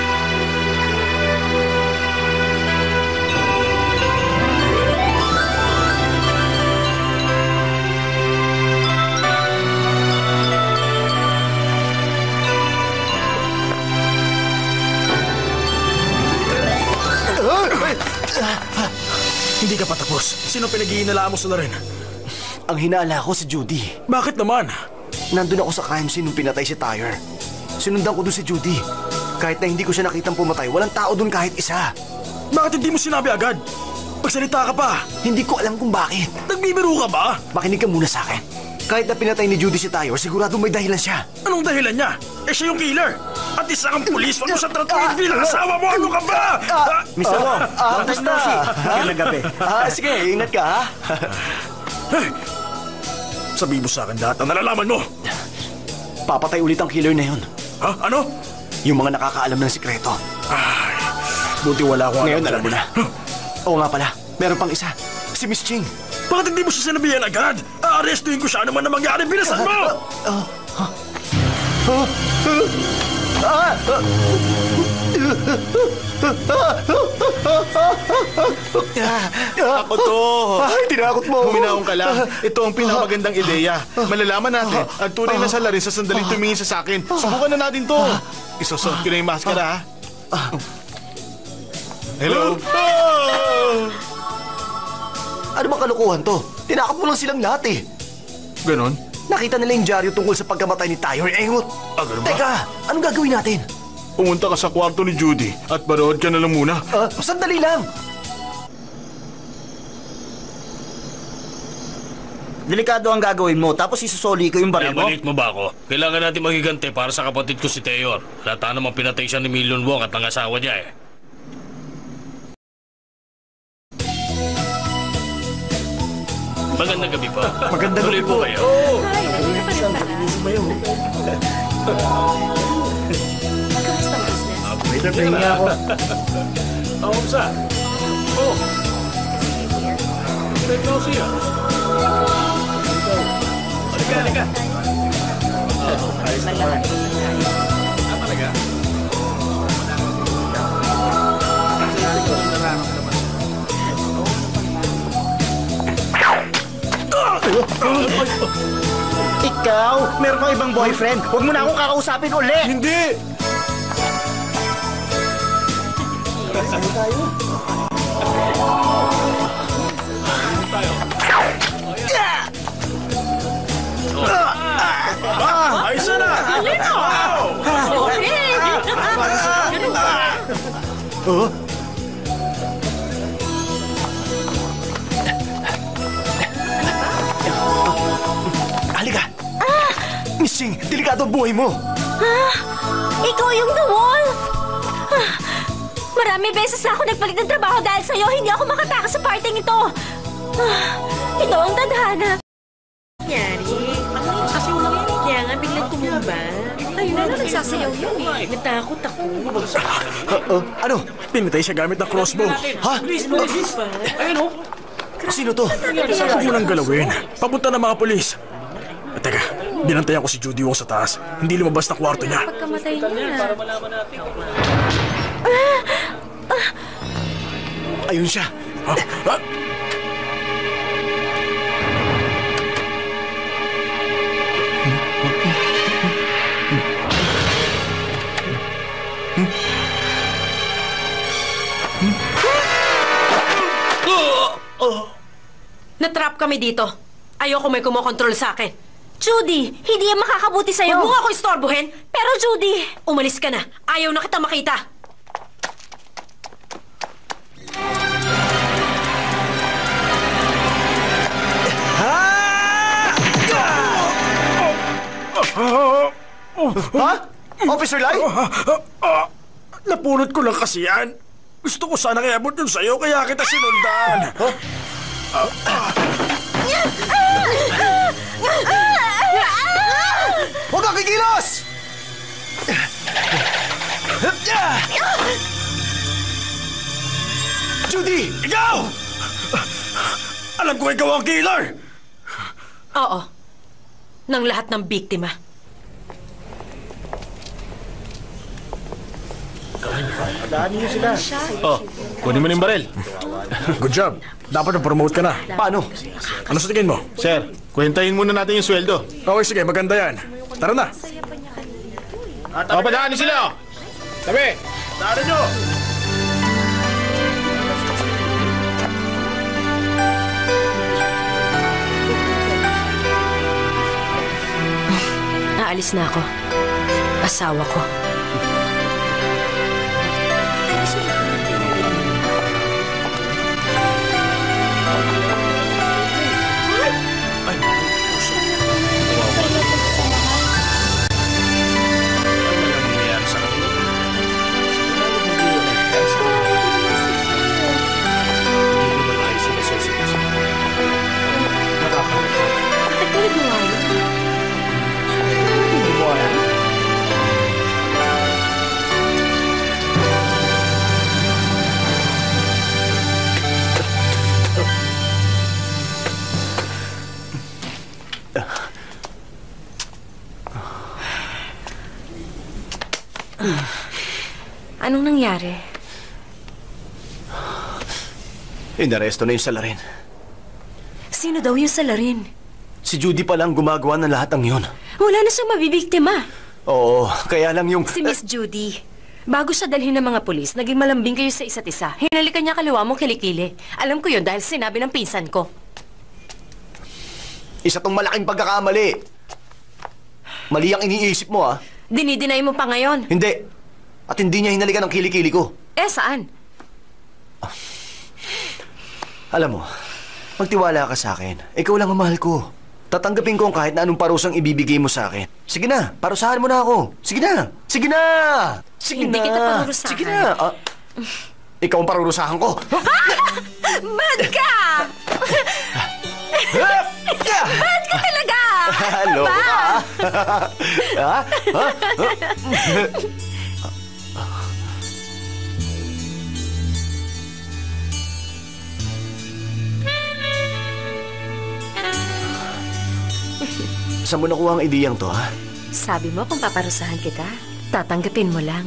Hindi ka pa tapos. Sino pinag-iinala mo sa rin? Ang hinala ko si Judy. Bakit naman? Nandun ako sa crime scene nung pinatay si Tyre. Sinundan ko doon si Judy. Kahit na hindi ko siya nakitang pumatay, walang tao doon kahit isa. Bakit hindi mo sinabi agad? Magsalita ka pa. Hindi ko alam kung bakit. Nagbibiro ka ba? Makinig ka muna sa akin. Kahit na pinatay ni Judy si Tyre, sigurado may dahilan siya. Anong dahilan niya? Eh siya yung killer. At isa kang pulis, wag mo siya tratuhin bilang asawa mo. Ano ka ba? Mr. Wong, long time no see. Magandang gabi. Sige, ingat ka ha. Sabihin mo sa akin lahat ang nalalaman mo. Papatay ulit ang killer na yun. Ha? Ano? Yung mga nakakaalam ng sikreto. Ay, buti wala akong ngayon alam mo na. Oo nga pala, meron pang isa. Si Miss Ching. Bakit hindi mo siya sinabihan agad? Aarestuhin ko siya, ano man na mangyari, bilisan mo! Ako to. Ay, tinakot mo. Huminahon ka lang. Ito ang pinakamagandang ideya. Malalaman natin ang tunay na salarin sa sandaling tumingin sa akin. Subukan na natin to. Isusot ko na yung maskara, ha? Hello? Ano bang kalukuhan to? Tinakot mo lang silang lahat eh. Ganon? Nakita nila yung dyaryo tungkol sa pagkamatay ni Tyre Engot. Ganun ba? Teka, anong gagawin natin? Pumunta ka sa kwarto ni Judy at manood ka na lang muna. Sandali lang. Delikado ang gagawin mo, tapos isusoli ko yung baril mo. Pinabalik mo ba ako? Kailangan natin magigante para sa kapatid ko si Tayor. Lata namang pinatay siya ni Million Wong at ang asawa niya eh. Magandang gabi po. Magandang gabi po. Kayo. Ay, nandito pa rin pala. Kamusta ang business? Pahinga ako. Oo, sa. Oh. Ikaw siya. Halika. Ayos na ba? Talaga? Ikaw, meron kang ibang boyfriend. Huwag mo na akong kakausapin uli. Hindi! Ayos na! Oh? Halika! Missing, delikado ang buhay mo! Ikaw yung The Wolf! Marami beses na ako nagpalit ng trabaho dahil sa'yo. Hindi ako makatakas sa parting ito. Ito ang tadhana. Nangyari? Sasayaw lang yan. Kaya nga biglang tumumba. Ayun na, nagsasayaw yun eh. Natakot ako. Ano? Pinatay siya gamit ng crossbow. Ha? Ayun o. Sino to? Huwag mo nang galawin. Papunta ng mga polis. Teka, binantayan ko si Judy Wong sa taas. Hindi lumabas ng kwarto niya. Pagkamatay niya. Ayun siya. Natrap kami dito. Ayoko may kumokontrol sa akin. Judy, hindi yan makakabuti sa'yo. Huwag mo nga ako istorbohin. Pero Judy... Umalis ka na. Ayaw na kita makita. Ha? Officer Lai? Napulot ko lang kasi yan. Gusto ko sana iabot yun sa'yo, kaya kita sinundan. Huwag kang kikilos! Judy! Ikaw! Alam ko ikaw ang killer! Oo. Ng lahat ng biktima. Oh, kunin mo na yung baril. Good job. Dapat na-promote ka na. Paano? Ano sa tingin mo? Sir, kwentahin muna natin yung sweldo. Okay, sige. Maganda yan. Tara na. Padaanin sila! Tabi! Daanin nyo! Naalis na ako. Asawa ko. Anong nangyari? Inaresto na yung salarin. Sino daw yung salarin? Si Judy pa lang gumagawa ng lahat ng yun. Wala na siyang mabibiktima. Oo, kaya lang yung... Si Miss Judy, bago siya dalhin ng mga pulis, naging malambing kayo sa isa't isa. Hinalikan niya kaliwa mong kilikili. Alam ko yun dahil sinabi ng pinsan ko. Isa tong malaking pagkakamali. Mali ang iniisip mo, ah. Dinidinay mo pa ngayon. Hindi. At hindi niya hinalikan ang kilikili ko. Eh, saan? Alam mo, magtiwala ka sa akin. Ikaw lang ang mahal ko. Tatanggapin ko kahit na anong parusang ibibigay mo sa akin. Sige na, parusahan mo na ako. Sige na! Sige na! Sige Hindi na! kita parurusahan. Sige na! Ikaw ang parurusahan ko. Bad ka! Bad ka talaga! Loko ka, ha? Ha? Saan mo nakuha ang ideyang to, ha? Sabi mo kung paparusahan kita, tatanggapin mo lang.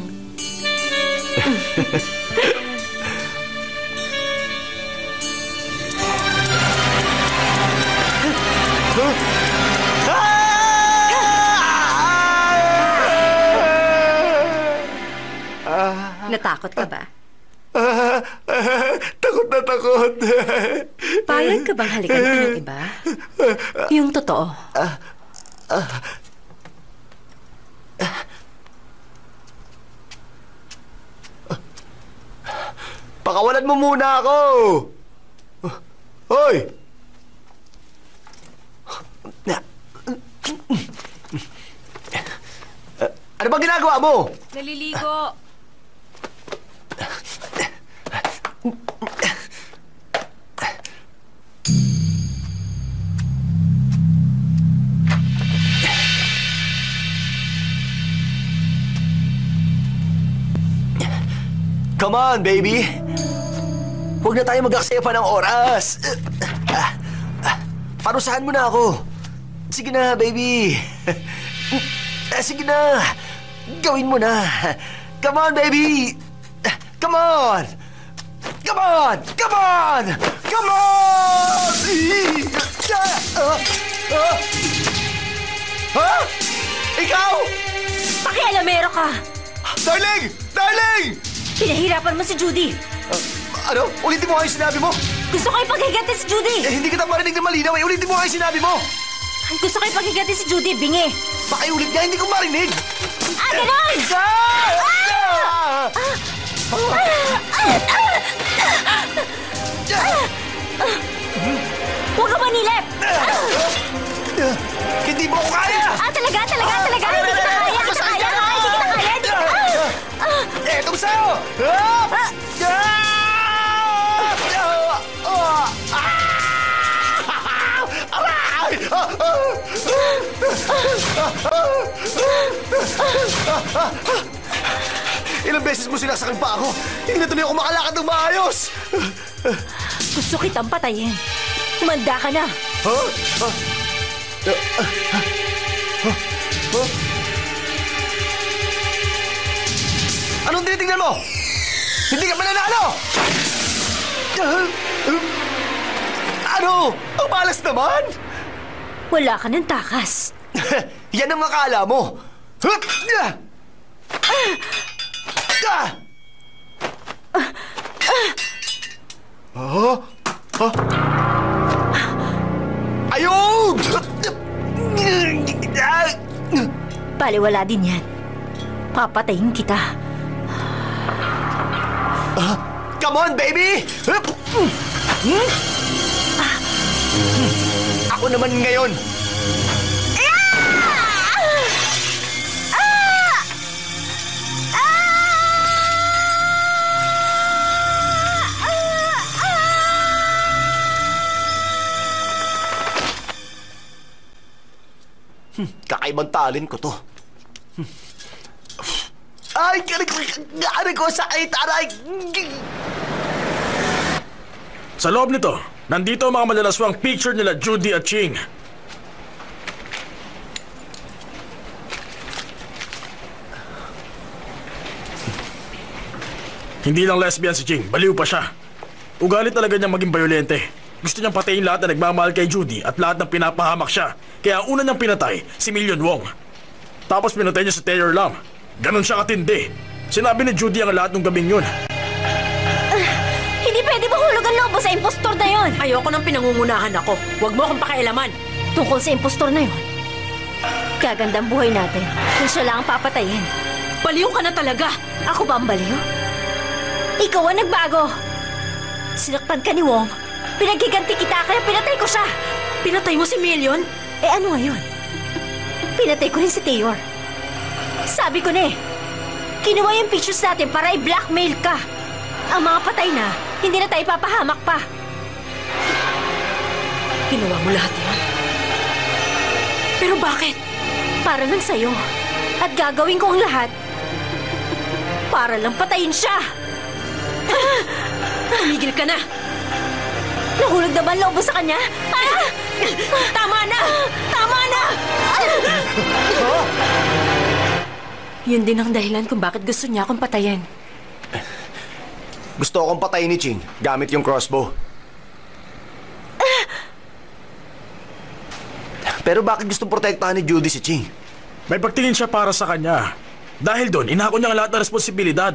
Natakot ka ba? Takot na takot. Payag ka bang halikan ko ng iba? Yung totoo. Pakawalan mo muna ako! Hoy! Ano ba ginagawa mo? Naliligo. Come on, baby! Huwag na tayo mag-aksaya pa ng oras! Parusahan mo na ako! Sige na, baby! Sige na! Gawin mo na! Come on, baby! Come on! Come on! Come on! Come on! Ha? Ikaw? Pakialamero ka! Darling! Darling! Pinahirapan mo si Judy. Ano? Ulitin mo nga yung sinabi mo. Gusto ko ipaghiganti si Judy. Hindi kita marinig na malinaw eh. Ulitin mo nga yung sinabi mo. Gusto ko ipaghiganti si Judy, bingi. Pakiulit nga, hindi ko marinig. Ganon! Huwag ka manilip! Hindi mo ko kaya! Talaga! Hindi kita kaya! Hindi kita kaya! Etong sa'yo! Ilang beses mo sinasakal pa ako. Hindi na tuloy ako makalakad ng maayos. Gusto kitang patayin. Humanda ka na. Anong tinitingnan mo? Hindi ka mananalo! Ano? Ang malas naman! Wala ka ng takas. Yan ang akala mo. Ayun! Baliwala din yan. Papatayin kita. Come on, baby! Ako naman ngayon. Kakaibang talent ko to. Ay, ano ko sakit, aray! Sa loob nito, nandito ang mga malalaswang picture nila Judy at Ching. Hindi lang lesbian si Ching, baliw pa siya. Ugali talaga niyang maging bayolente. Gusto niyang patayin lahat na nagmamahal kay Judy at lahat ng pinapahamak siya. Kaya una niyang pinatay si Million Wong. Tapos pinatay niya si Taylor Lam. Ganon siya katindi. Sinabi ni Judy ang lahat ng gabing yun. Hindi pwede mahulog ang lobo sa impostor na yon. Ayoko nang pinangungunahan ako. Huwag mo akong pakialaman. Tungkol sa impostor na yon. Gagandang buhay natin kung siya lang ang papatayin. Baliw ka na talaga. Ako ba ang baliw? Ikaw ang nagbago. Sinaktan ka ni Wong. Pinaghiganti kita kaya pinatay ko siya. Pinatay mo si Million? Ano ngayon? Pinatay ko rin si Taylor. Sabi ko na kinuha yung pictures natin para i-blackmail ka. Ang mga patay na, hindi na tayo papahamak pa. Ginawa mo lahat yan? Pero bakit? Para lang sa'yo. At gagawin ko ang lahat para lang patayin siya. Tumigil ka na. Nahulog na ba ang loob mo sa kanya? Ah! Tama na! Tama na! Yun din ang dahilan kung bakit gusto niya akong patayin. Gusto akong patayin ni Ching gamit yung crossbow. Pero bakit gusto protektahan ni Judy si Ching? May pagtingin siya para sa kanya. Dahil doon, inako niya ang lahat ng responsibilidad.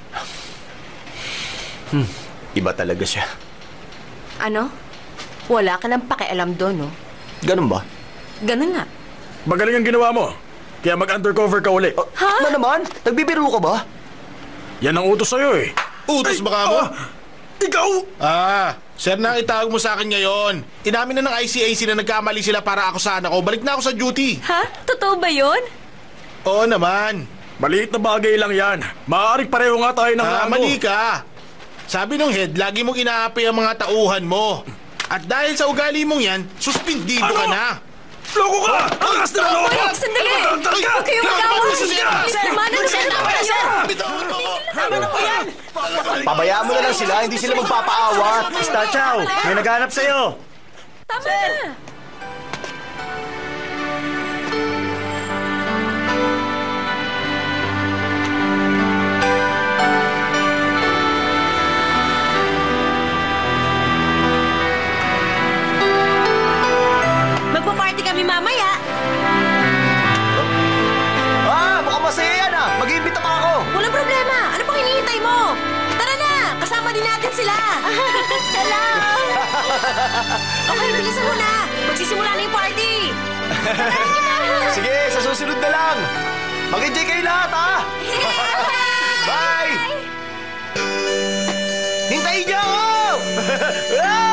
Iba talaga siya. Ano? Wala ka nang pakialam doon, no? Ganun ba? Ganun nga. Magaling ang ginawa mo. Kaya mag-undercover ka uli. Ha? Ano naman? Nagbibiro ka ba? Yan ang utos sa'yo eh. Utos ba ka mo? Ikaw! Sir na itawag mo sa akin ngayon. Inamin na ng ICAC na nagkamali sila para ako sana ako. Balik na ako sa duty. Ha? Totoo ba yun? Oo naman. Maliit na bagay lang yan. Maaaring pareho nga tayo ng rango. Mali ka. Sabi nung head, lagi mong inaapi ang mga tauhan mo. At dahil sa ugali mong yan, suspindido ka na. Loko ka! Angas na loko! Sandali! Huwag kayong mag-away! Kumanan na siya! Tama na siya! Tama na po yan! Pabayaan mo na lang sila, hindi sila magpapaawat. Star Chow, may naghanap sa'yo. Tama na! Magpa-party kami mamaya. Mukhang masaya yan Mag-iimbita pa ako. Walang problema. Ano pang hinihintay mo? Tara na! Kasama din natin sila. Salam! Okay, bilisan mo na. Magsisimula na yung party. Sige, sa susunod na lang. Mag-enjoy kayo lahat, Sige! Bye! Hintayin niyo ako!